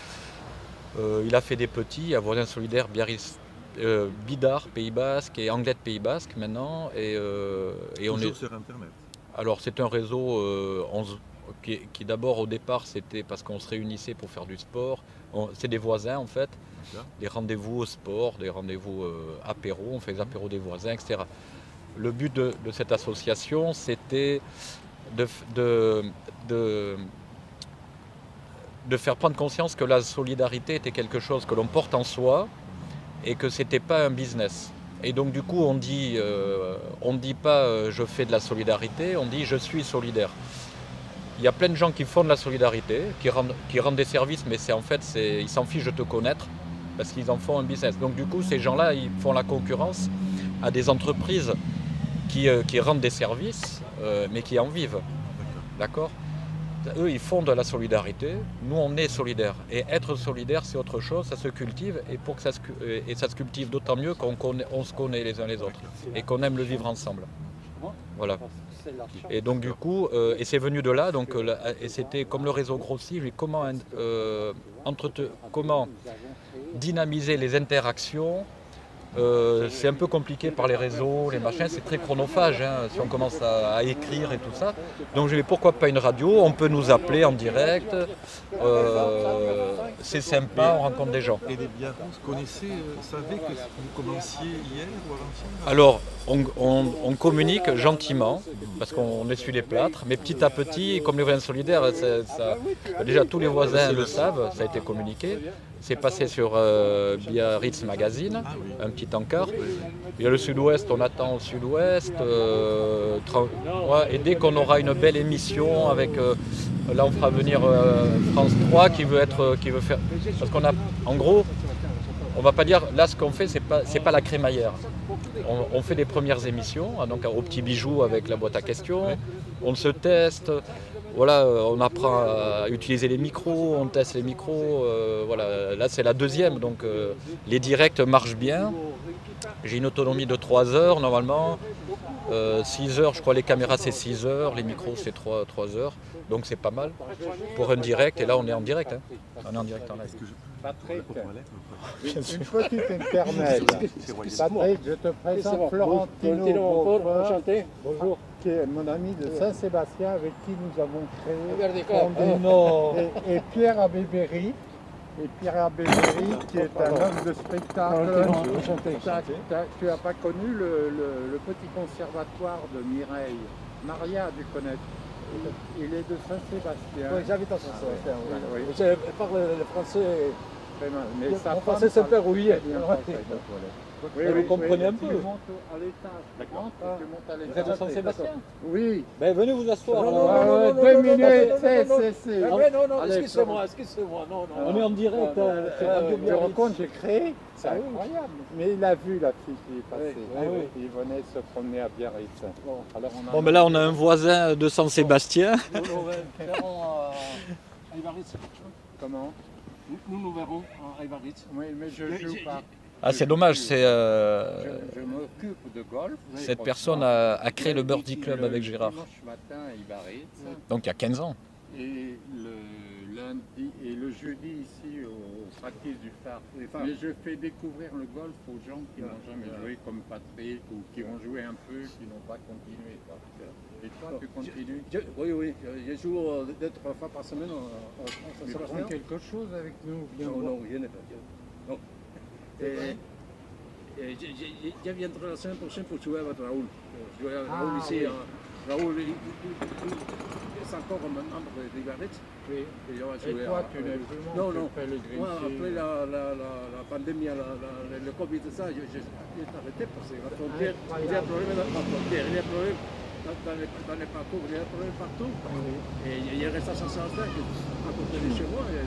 Euh, il a fait des petits, à Voisins Solidaires Biarritz, euh, Bidart Pays Basque et Anglette Pays Basque maintenant. Et, euh, et on Toujours est, sur Internet. alors c'est un réseau euh, on se- qui, qui d'abord au départ c'était parce qu'on se réunissait pour faire du sport. On- C'est des voisins en fait, D'accord. des rendez-vous au sport, des rendez-vous euh, apéros, on fait les apéros des voisins, et cetera. Le but de, de cette association c'était de, f- de, de, de faire prendre conscience que la solidarité était quelque chose que l'on porte en soi et que c'était pas un business. Et donc du coup on dit, euh, on ne dit pas euh, je fais de la solidarité, on dit je suis solidaire. Il y a plein de gens qui font de la solidarité, qui rendent, qui rendent des services, mais c'est en fait c'est, ils s'en fichent de te connaître parce qu'ils en font un business. Donc du coup ces gens-là ils font la concurrence à des entreprises qui, euh, qui rendent des services, euh, mais qui en vivent. D'accord ? Eux, ils font de la solidarité. Nous, on est solidaires. Et être solidaire, c'est autre chose. Ça se cultive. Et, pour que ça, se, cu- et ça se cultive d'autant mieux qu'on connaît- on se connaît les uns les autres. Et qu'on aime le vivre ensemble. Voilà. Et donc, du coup, euh, et c'est venu de là. Donc, euh, la- et c'était comme le réseau grossit. j'ai Comment, euh, entrete- comment dynamiser les interactions. Euh, c'est un peu compliqué par les réseaux, les machins, c'est très chronophage hein, si on commence à, à écrire et tout ça. Donc je dis pourquoi pas une radio, on peut nous appeler en direct, euh, c'est sympa, on rencontre des gens. Et les Biarros connaissaient, euh, savaient que vous commenciez hier ou avant-hier? Alors on, on- on communique gentiment, parce qu'on essuie les plâtres, mais petit à petit, comme les voisins solidaires, ça- ça- déjà tous les voisins le savent, ça a été communiqué. C'est passé sur euh, Biarritz Magazine, un petit encart. Il y a le sud-ouest, on attend au sud-ouest. euh, tra- ouais, et dès qu'on aura une belle émission avec. euh, là, on fera venir euh, France trois qui veut, être, qui veut faire. Parce qu'on a. En gros, on va pas dire. Là, ce qu'on fait, c'est pas, c'est pas la crémaillère. On, on fait des premières émissions, hein, donc au petit bijou avec la boîte à questions. On se teste. voilà, on apprend à utiliser les micros, on teste les micros. Euh, voilà. Là, c'est la deuxième, donc euh, les directs marchent bien. J'ai une autonomie de trois heures normalement. Euh, six heures, je crois les caméras c'est six heures, les micros c'est trois heures. Donc c'est pas mal pour un direct. Et là, on est en direct. Hein. On est en direct en live. Patrick, une petite intermède. Patrick, je te présente Florentino Beaufort, bonjour, qui est mon ami de Saint-Sébastien avec qui nous avons créé fondé, et, et Pierre Abébéry. Et Pierre Abébéry qui est un homme de spectacle. Tu n'as pas connu le, le, le petit conservatoire de Mireille. Maria, tu connais. Il est de Saint-Sébastien. Oui, j'habite à Saint-Sébastien. Oui. Oui. Je parle le français. Très mal. Mais sa Mon femme français c'est parle rouillé. très bien français. Oui, Vous comprenez un peu. Tu montes à l'étage. Rentre, tu montes à Vous êtes de l'étage. Saint-Sébastien? Oui. Ben venez vous asseoir. Non, alors. non, non, non, deux non, minutes, non, c'est, non, non, c'est, c'est. non, mais non, non, Allez, excusez-moi, excusez-moi, non, non. On est en direct. Non, non, euh, c'est euh, Radio tu Biarritz. racontes, j'ai créé, c'est Ah oui. incroyable. Mais il a vu la fille qui est passée. Oui, oui, oui. Il venait se promener à Biarritz. Bon. Alors on a Bon, mais là, on a un voisin de Saint-Sébastien. Nous nous verrons à Ivaritz. Comment? Nous nous verrons à Ivaritz. Oui, mais je joue pas. Ah, c'est dommage. C'est euh, Je, je m'occupe de golf. cette personne a, a créé le Birdie Club Le avec Gérard. Dimanche matin à Ivaritz. Donc il y a quinze ans. Et le lundi et le jeudi ici au practice du phare. Mais je fais découvrir le golf aux gens qui n'ont jamais joué comme Patrick ou qui ont joué un peu, qui n'ont pas continué. Quoi. Et toi, tu continues? Je- oui, oui, je joue euh, deux, trois fois par semaine à Tu prends Saint-Sébastien. quelque chose avec nous? Viens Non, voir. non, rien n'est fait. Non. Et, et je, je, je viendrai la semaine prochaine pour jouer avec Raoul. Je jouer avec Ah, Raoul ici. oui. hein. Raoul, il, il, il, il est encore un membre de Biarritz. Oui. Et, on va Et jouer toi, à- tu n'es plus membre, Non, tu non. fais le green Moi, tea. après la, la, la, la pandémie, la, la, le, le Covid, tout ça, je, je, j'ai arrêté parce que la frontière, il y a un problème dans la frontière, il y a un problème dans, dans, les, dans les parcours, il y a un problème partout. Et il y a resté à Saint-Sébastien, qui est à côté de chez moi. Et,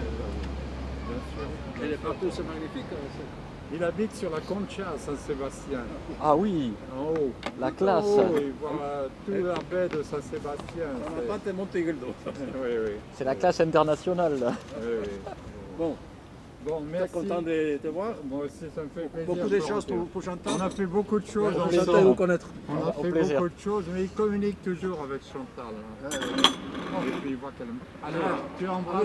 et les parcours, c'est magnifique. c'est- Il habite sur la Concha à Saint-Sébastien, Ah oui, en haut. la Tout classe. en haut, il voit toute la baie de Saint-Sébastien. On c'est- n'a pas de Montegueldo. Oui, oui, C'est la classe internationale. là. oui, oui. Bon, Bon, très merci. content de te voir. Moi aussi, ça me fait plaisir. Beaucoup de choses Florentino. pour, pour Chantal. On a fait beaucoup de choses On s'entend ensemble. vous connaître. On a Au fait plaisir. beaucoup de choses, mais il communique toujours avec Chantal. hein. Et puis il voit qu'elle... Alors, tu embrasses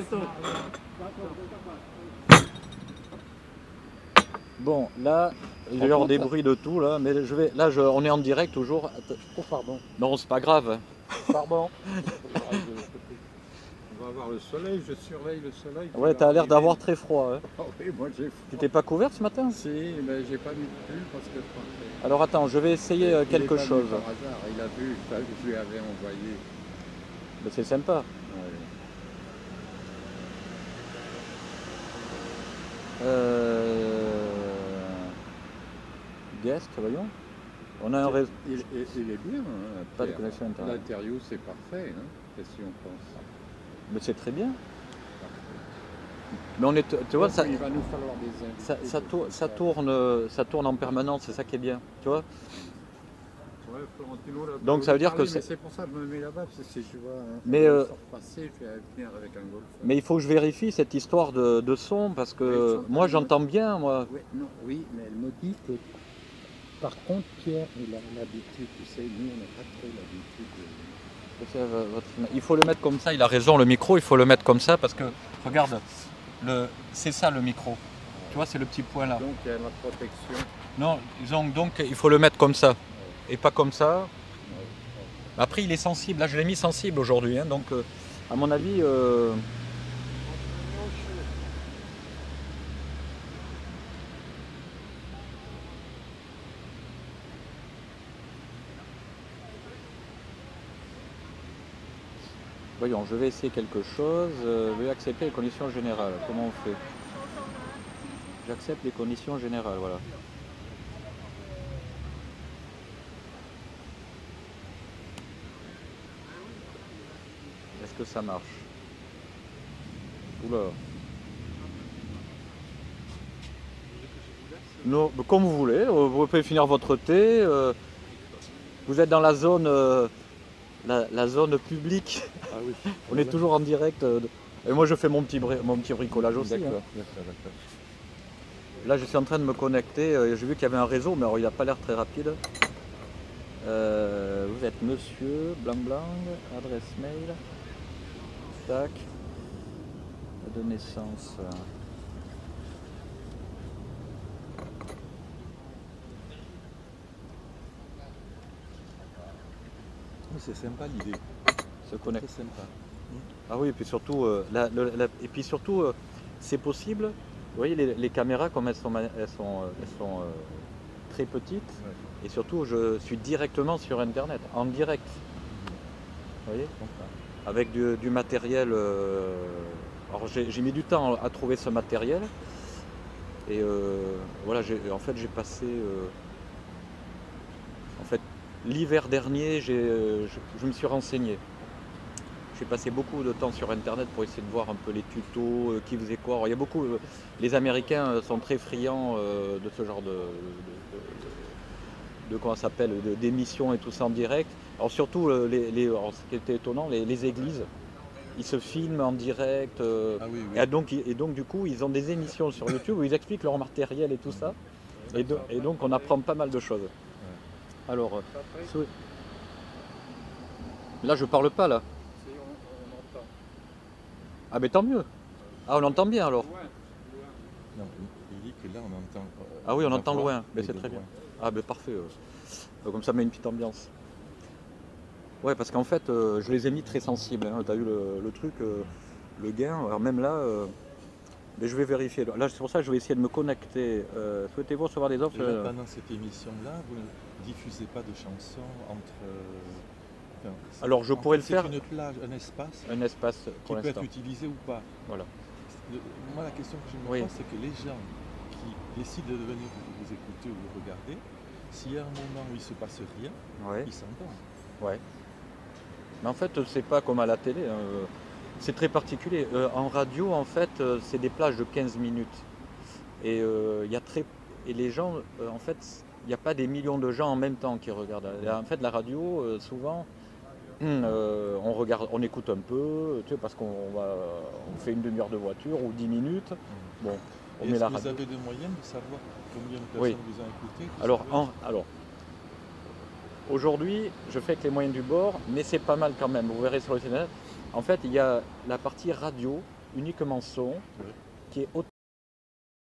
Bon, là, il y aura des bruits de tout là, mais je vais. Là, je, on est en direct toujours. Att- Oh, pardon. Non, c'est pas grave. Pardon. On va voir le soleil, je surveille le soleil. Ouais, t'as l'air d'avoir très froid. Hein. Oh, oui, moi j'ai Tu t'es pas couvert ce matin? Si, mais j'ai pas mis de pull parce que je pensais... Alors attends, je vais essayer euh, Il est quelque pas venu chose. Par hasard, il a vu, ça, je lui avais envoyé. Mais c'est sympa. Ouais. Euh... Guest, voyons. On a un réseau. Il, il- il est bien. Hein, Pas de Pierre. connexion internet. L'interview, c'est parfait. Hein. Qu'est-ce qu'on pense? Mais c'est très bien. Mais on est, tu vois, Donc, ça, il va nous falloir des invités. ça, ça, pour tour- tout ça tourne, euh, ça tourne en permanence, c'est ça qui est bien, tu vois. Ouais, Florentino, là, Donc, ça veut dire que parler, c'est- mais c'est pour ça que je me mets là-bas, parce que si je vois un Mais, euh, golfeur passer, je vais venir avec un golfeur. Mais il faut que je vérifie cette histoire de, de son parce que Oui, j'entends moi bien. j'entends bien, moi. Oui, non, oui, mais elle me dit que, par contre, Pierre, il a l'habitude, tu sais, nous, on n'a pas trop l'habitude de... C'est, euh, votre- Il faut le mettre comme ça, il a raison, le micro, il faut le mettre comme ça parce que, regarde, le... c'est ça le micro. Tu vois, c'est le petit point là. Donc, il y a la protection. Non, donc, donc il faut le mettre comme ça et pas comme ça. Après, il est sensible. Là, je l'ai mis sensible aujourd'hui. hein, donc, euh, à mon avis. euh, Voyons, je vais essayer quelque chose. Euh, veuillez accepter les conditions générales. Comment on fait? J'accepte les conditions générales, voilà. Est-ce que ça marche? Oula. Non, comme vous voulez, euh, vous pouvez finir votre thé. euh, Vous êtes dans la zone euh, la, la zone publique. Ah oui. On est toujours en direct. euh, de- Et moi, je fais mon petit, bri- mon petit bricolage aussi. hein. D'accord, d'accord, d'accord. Là, je suis en train de me connecter. euh, J'ai vu qu'il y avait un réseau, mais alors, il n'a pas l'air très rapide. Euh, vous êtes monsieur, blanc blanc, adresse mail. Tac. Date de naissance. euh. Mais c'est sympa l'idée. Se connecter. Très sympa. Ah oui, et puis surtout, euh, la- le- la- et puis surtout, euh, c'est possible. Vous voyez, les, les caméras, comme elles sont, ma- elles sont, euh, elles sont euh, très petites, Ouais. et surtout, je suis directement sur Internet, en direct. Vous voyez, avec du, du matériel. euh, Alors, j'ai j'ai mis du temps à trouver ce matériel, et euh, voilà, j'ai- en fait, j'ai passé. euh, en fait, l'hiver dernier, j'ai, euh, je, je me suis renseigné. J'ai passé beaucoup de temps sur Internet pour essayer de voir un peu les tutos, euh, qui faisait quoi. Alors, il y a beaucoup, euh, les Américains euh, sont très friands euh, de ce genre de, de, de- de- comment ça s'appelle, de- d'émissions et tout ça en direct. Alors surtout, euh, les, les- alors, ce qui était étonnant, les, les églises, ils se filment en direct. euh, Ah oui, oui. et, donc, et donc du coup, ils ont des émissions sur YouTube où ils expliquent leur matériel et tout ça. Et, de- et donc, on apprend pas mal de choses. Alors, euh, ce- là, je parle pas là. Si on, on entend. Ah mais tant mieux. Ah on entend bien alors. Loin, Non, il dit que là on entend. euh, Ah oui on la entend voix, loin, mais c'est de très bien. loin. Ah ben parfait. euh. Euh, Comme ça met une petite ambiance. Ouais parce qu'en fait euh, je les ai mis très sensibles. Hein. Tu as vu le, le truc, euh, le gain. Alors même là, euh, mais je vais vérifier. Là c'est pour ça que je vais essayer de me connecter. Euh, Souhaitez-vous recevoir des offres Et là, euh, pendant cette émission-là, vous ne diffusez pas de chansons entre. euh, enfin, c'est- Alors, je en pourrais fait, le faire. C'est une plage, un espace Un espace qui pour peut être l'instant. utilisé ou pas. Voilà. Le- Moi, la question que je me Oui. pose, c'est que les gens qui décident de venir vous, vous écouter ou vous regarder, s'il y a un moment où il ne se passe rien, Ouais. ils s'entendent. Ouais. Mais en fait, c'est pas comme à la télé. Hein. C'est très particulier. Euh, en radio, en fait, euh, c'est des plages de quinze minutes. Et euh, il y a très et les gens, euh, en fait, il n'y a pas des millions de gens en même temps qui regardent. Et en fait, la radio, euh, souvent, euh, on regarde, on écoute un peu, tu sais, parce qu'on va, on fait une demi-heure de voiture ou dix minutes. Bon, on Et met est-ce la que vous radio. avez des moyens de savoir combien de personnes Oui. vous ont écouté de Alors, savoir- en- alors aujourd'hui, je fais avec les moyens du bord, mais c'est pas mal quand même. Vous verrez sur le site internet. En fait, il y a la partie radio, uniquement son, Oui. qui est